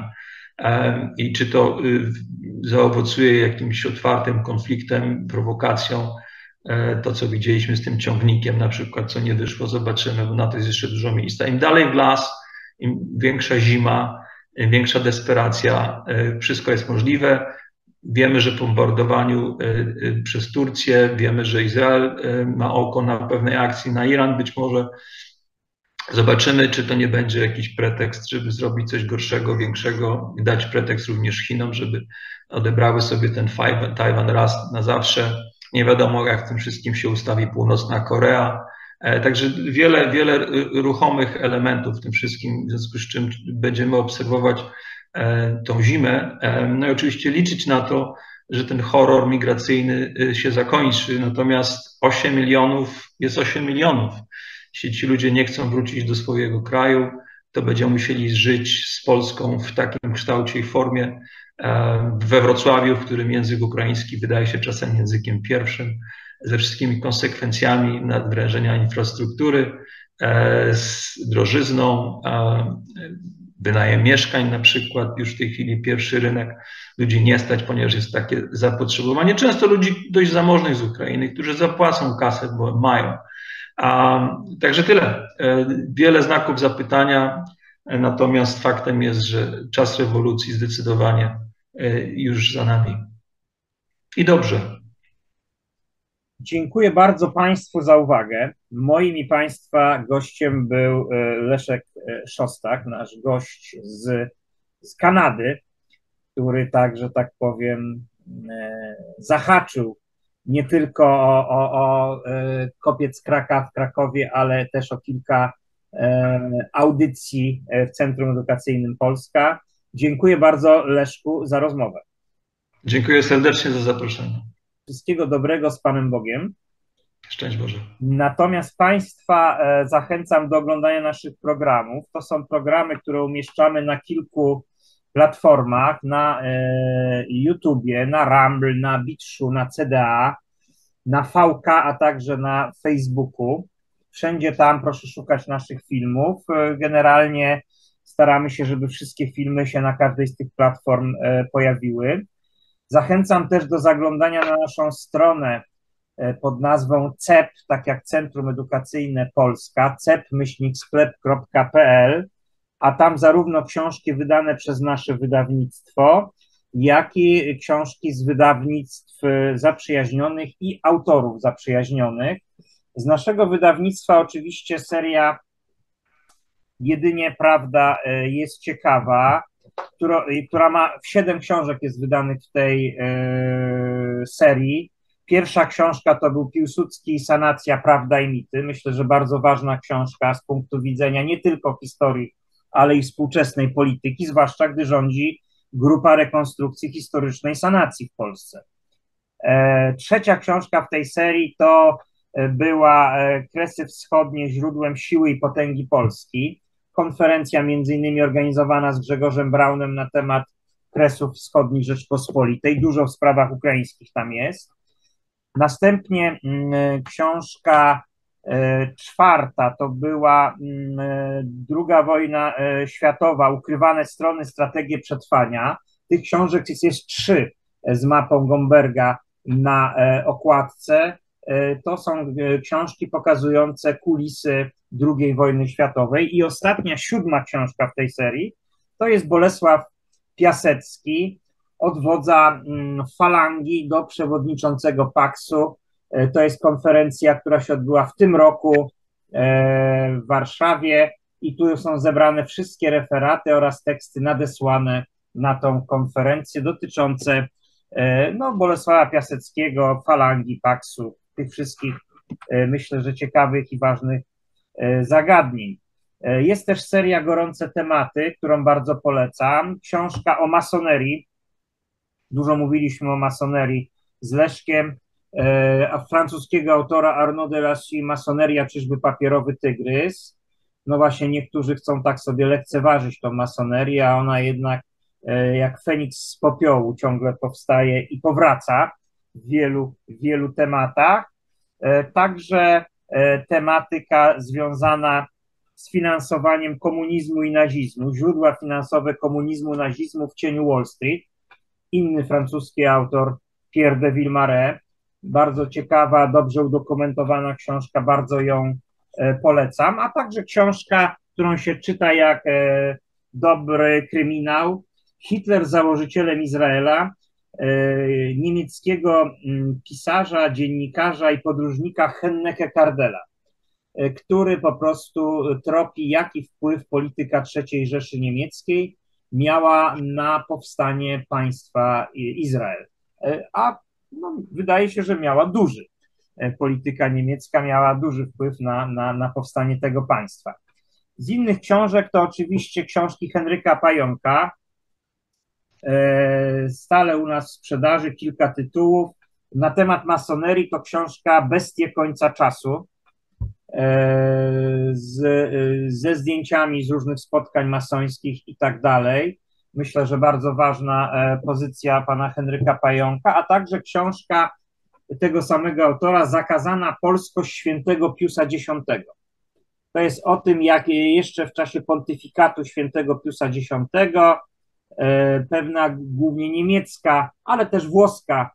I czy to zaowocuje jakimś otwartym konfliktem, prowokacją, to, co widzieliśmy z tym ciągnikiem na przykład, co nie wyszło, zobaczymy, bo na to jest jeszcze dużo miejsca. Im dalej w las, im większa zima, im większa desperacja, wszystko jest możliwe. Wiemy, że po bombardowaniu przez Turcję, wiemy, że Izrael ma oko na pewnej akcji, na Iran być może. Zobaczymy, czy to nie będzie jakiś pretekst, żeby zrobić coś gorszego, większego i dać pretekst również Chinom, żeby odebrały sobie ten Tajwan raz na zawsze. Nie wiadomo, jak w tym wszystkim się ustawi Północna Korea. Także wiele, wiele ruchomych elementów w tym wszystkim, w związku z czym będziemy obserwować tą zimę. No i oczywiście liczyć na to, że ten horror migracyjny się zakończy. Natomiast osiem milionów jest osiem milionów. Jeśli ci ludzie nie chcą wrócić do swojego kraju, to będziemy musieli żyć z Polską w takim kształcie i formie. We Wrocławiu, w którym język ukraiński wydaje się czasem językiem pierwszym, ze wszystkimi konsekwencjami nadwrężenia infrastruktury, z drożyzną, wynajem mieszkań na przykład, już w tej chwili pierwszy rynek ludzi nie stać, ponieważ jest takie zapotrzebowanie. Często ludzi dość zamożnych z Ukrainy, którzy zapłacą kasę, bo mają. A, także tyle. Wiele znaków zapytania, natomiast faktem jest, że czas rewolucji zdecydowanie już za nami. I dobrze. Dziękuję bardzo Państwu za uwagę. Moim i Państwa gościem był Leszek Szostak, nasz gość z, z Kanady, który tak, że tak powiem, zahaczył nie tylko o, o, o Kopiec Kraka w Krakowie, ale też o kilka audycji w Centrum Edukacyjnym Polska. Dziękuję bardzo, Leszku, za rozmowę. Dziękuję serdecznie za zaproszenie. Wszystkiego dobrego, z Panem Bogiem. Szczęść Boże. Natomiast Państwa zachęcam do oglądania naszych programów. To są programy, które umieszczamy na kilku platformach, na YouTubie, na Rumble, na Bitshu, na C D A, na V K, a także na Facebooku. Wszędzie tam proszę szukać naszych filmów. Generalnie staramy się, żeby wszystkie filmy się na każdej z tych platform pojawiły. Zachęcam też do zaglądania na naszą stronę pod nazwą C E P, tak jak Centrum Edukacyjne Polska, cep myślnik sklep kropka p l, a tam zarówno książki wydane przez nasze wydawnictwo, jak i książki z wydawnictw zaprzyjaźnionych i autorów zaprzyjaźnionych. Z naszego wydawnictwa oczywiście seria Jedynie Prawda jest ciekawa, która, która ma siedem książek jest wydanych w tej e, serii. Pierwsza książka to był Piłsudski, Sanacja, Prawda i Mity. Myślę, że bardzo ważna książka z punktu widzenia nie tylko historii, ale i współczesnej polityki, zwłaszcza gdy rządzi Grupa Rekonstrukcji Historycznej Sanacji w Polsce. E, trzecia książka w tej serii to była Kresy Wschodnie, źródłem siły i potęgi Polski. Konferencja między innymi organizowana z Grzegorzem Braunem na temat Kresów Wschodnich Rzeczpospolitej. Dużo w sprawach ukraińskich tam jest. Następnie książka czwarta to była druga wojna światowa, ukrywane strony, strategie przetrwania. Tych książek jest, jest trzy z mapą Gomberga na okładce. To są książki pokazujące kulisy drugiej wojny światowej. I ostatnia, siódma książka w tej serii to jest Bolesław Piasecki, od wodza falangi do przewodniczącego Paksu. To jest konferencja, która się odbyła w tym roku w Warszawie i tu są zebrane wszystkie referaty oraz teksty nadesłane na tą konferencję dotyczące no, Bolesława Piaseckiego, falangi, Paksu, tych wszystkich, myślę, że ciekawych i ważnych zagadnień. Jest też seria Gorące Tematy, którą bardzo polecam. Książka o masonerii. Dużo mówiliśmy o masonerii z Leszkiem, a francuskiego autora Arnaud de Lacy, Masoneria, czyżby papierowy tygrys. No właśnie niektórzy chcą tak sobie lekceważyć tą masonerię, a ona jednak jak Feniks z popiołu ciągle powstaje i powraca w wielu, w wielu tematach. Także tematyka związana z finansowaniem komunizmu i nazizmu, źródła finansowe komunizmu, nazizmu w cieniu Wall Street. Inny francuski autor, Pierre de Villemarais. Bardzo ciekawa, dobrze udokumentowana książka, bardzo ją polecam. A także książka, którą się czyta jak dobry kryminał, Hitler założycielem Izraela, niemieckiego pisarza, dziennikarza i podróżnika Henneke Kardela, który po prostu tropi, jaki wpływ polityka trzeciej Rzeszy Niemieckiej miała na powstanie państwa Izrael. A no, wydaje się, że miała duży. Polityka niemiecka miała duży wpływ na, na, na powstanie tego państwa. Z innych książek to oczywiście książki Henryka Pająka. Stale u nas w sprzedaży kilka tytułów. Na temat masonerii to książka Bestie końca czasu z, ze zdjęciami z różnych spotkań masońskich i tak dalej. Myślę, że bardzo ważna pozycja pana Henryka Pająka, a także książka tego samego autora Zakazana polskość świętego Piusa X. To jest o tym, jak jeszcze w czasie pontyfikatu świętego Piusa X pewna głównie niemiecka, ale też włoska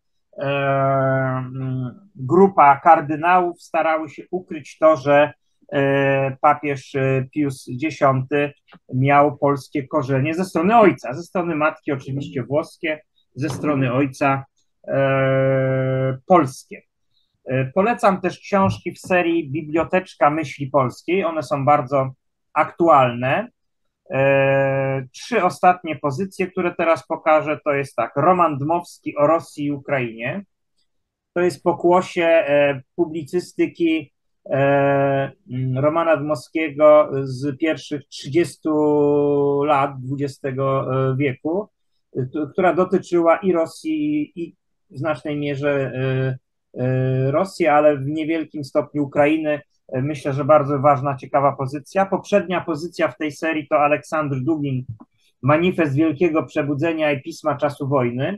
grupa kardynałów starały się ukryć to, że papież Pius X miał polskie korzenie ze strony ojca, ze strony matki oczywiście włoskie, ze strony ojca polskie. Polecam też książki w serii Biblioteczka Myśli Polskiej, one są bardzo aktualne. Trzy ostatnie pozycje, które teraz pokażę, to jest tak, Roman Dmowski o Rosji i Ukrainie. To jest pokłosie publicystyki Romana Dmowskiego z pierwszych trzydziestu lat dwudziestego wieku, która dotyczyła i Rosji, i w znacznej mierze Rosji, ale w niewielkim stopniu Ukrainy. Myślę, że bardzo ważna, ciekawa pozycja. Poprzednia pozycja w tej serii to Aleksandr Dugin, Manifest Wielkiego Przebudzenia i Pisma Czasu Wojny.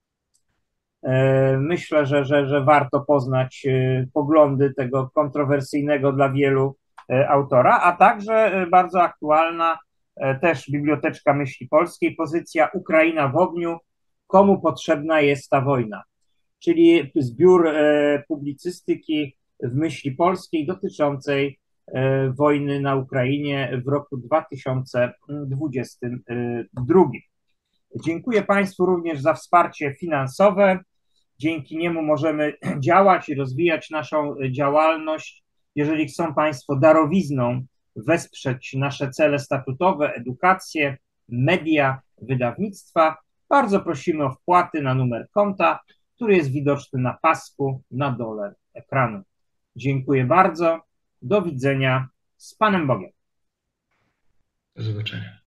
Myślę, że, że, że warto poznać poglądy tego kontrowersyjnego dla wielu autora, a także bardzo aktualna też Biblioteczka Myśli Polskiej, pozycja Ukraina w ogniu, komu potrzebna jest ta wojna, czyli zbiór publicystyki w myśli polskiej dotyczącej wojny na Ukrainie w roku dwa tysiące dwudziestym drugim. Dziękuję Państwu również za wsparcie finansowe. Dzięki niemu możemy działać i rozwijać naszą działalność. Jeżeli chcą Państwo darowizną wesprzeć nasze cele statutowe, edukację, media, wydawnictwa, bardzo prosimy o wpłaty na numer konta, który jest widoczny na pasku na dole ekranu. Dziękuję bardzo. Do widzenia. Z Panem Bogiem. Do zobaczenia.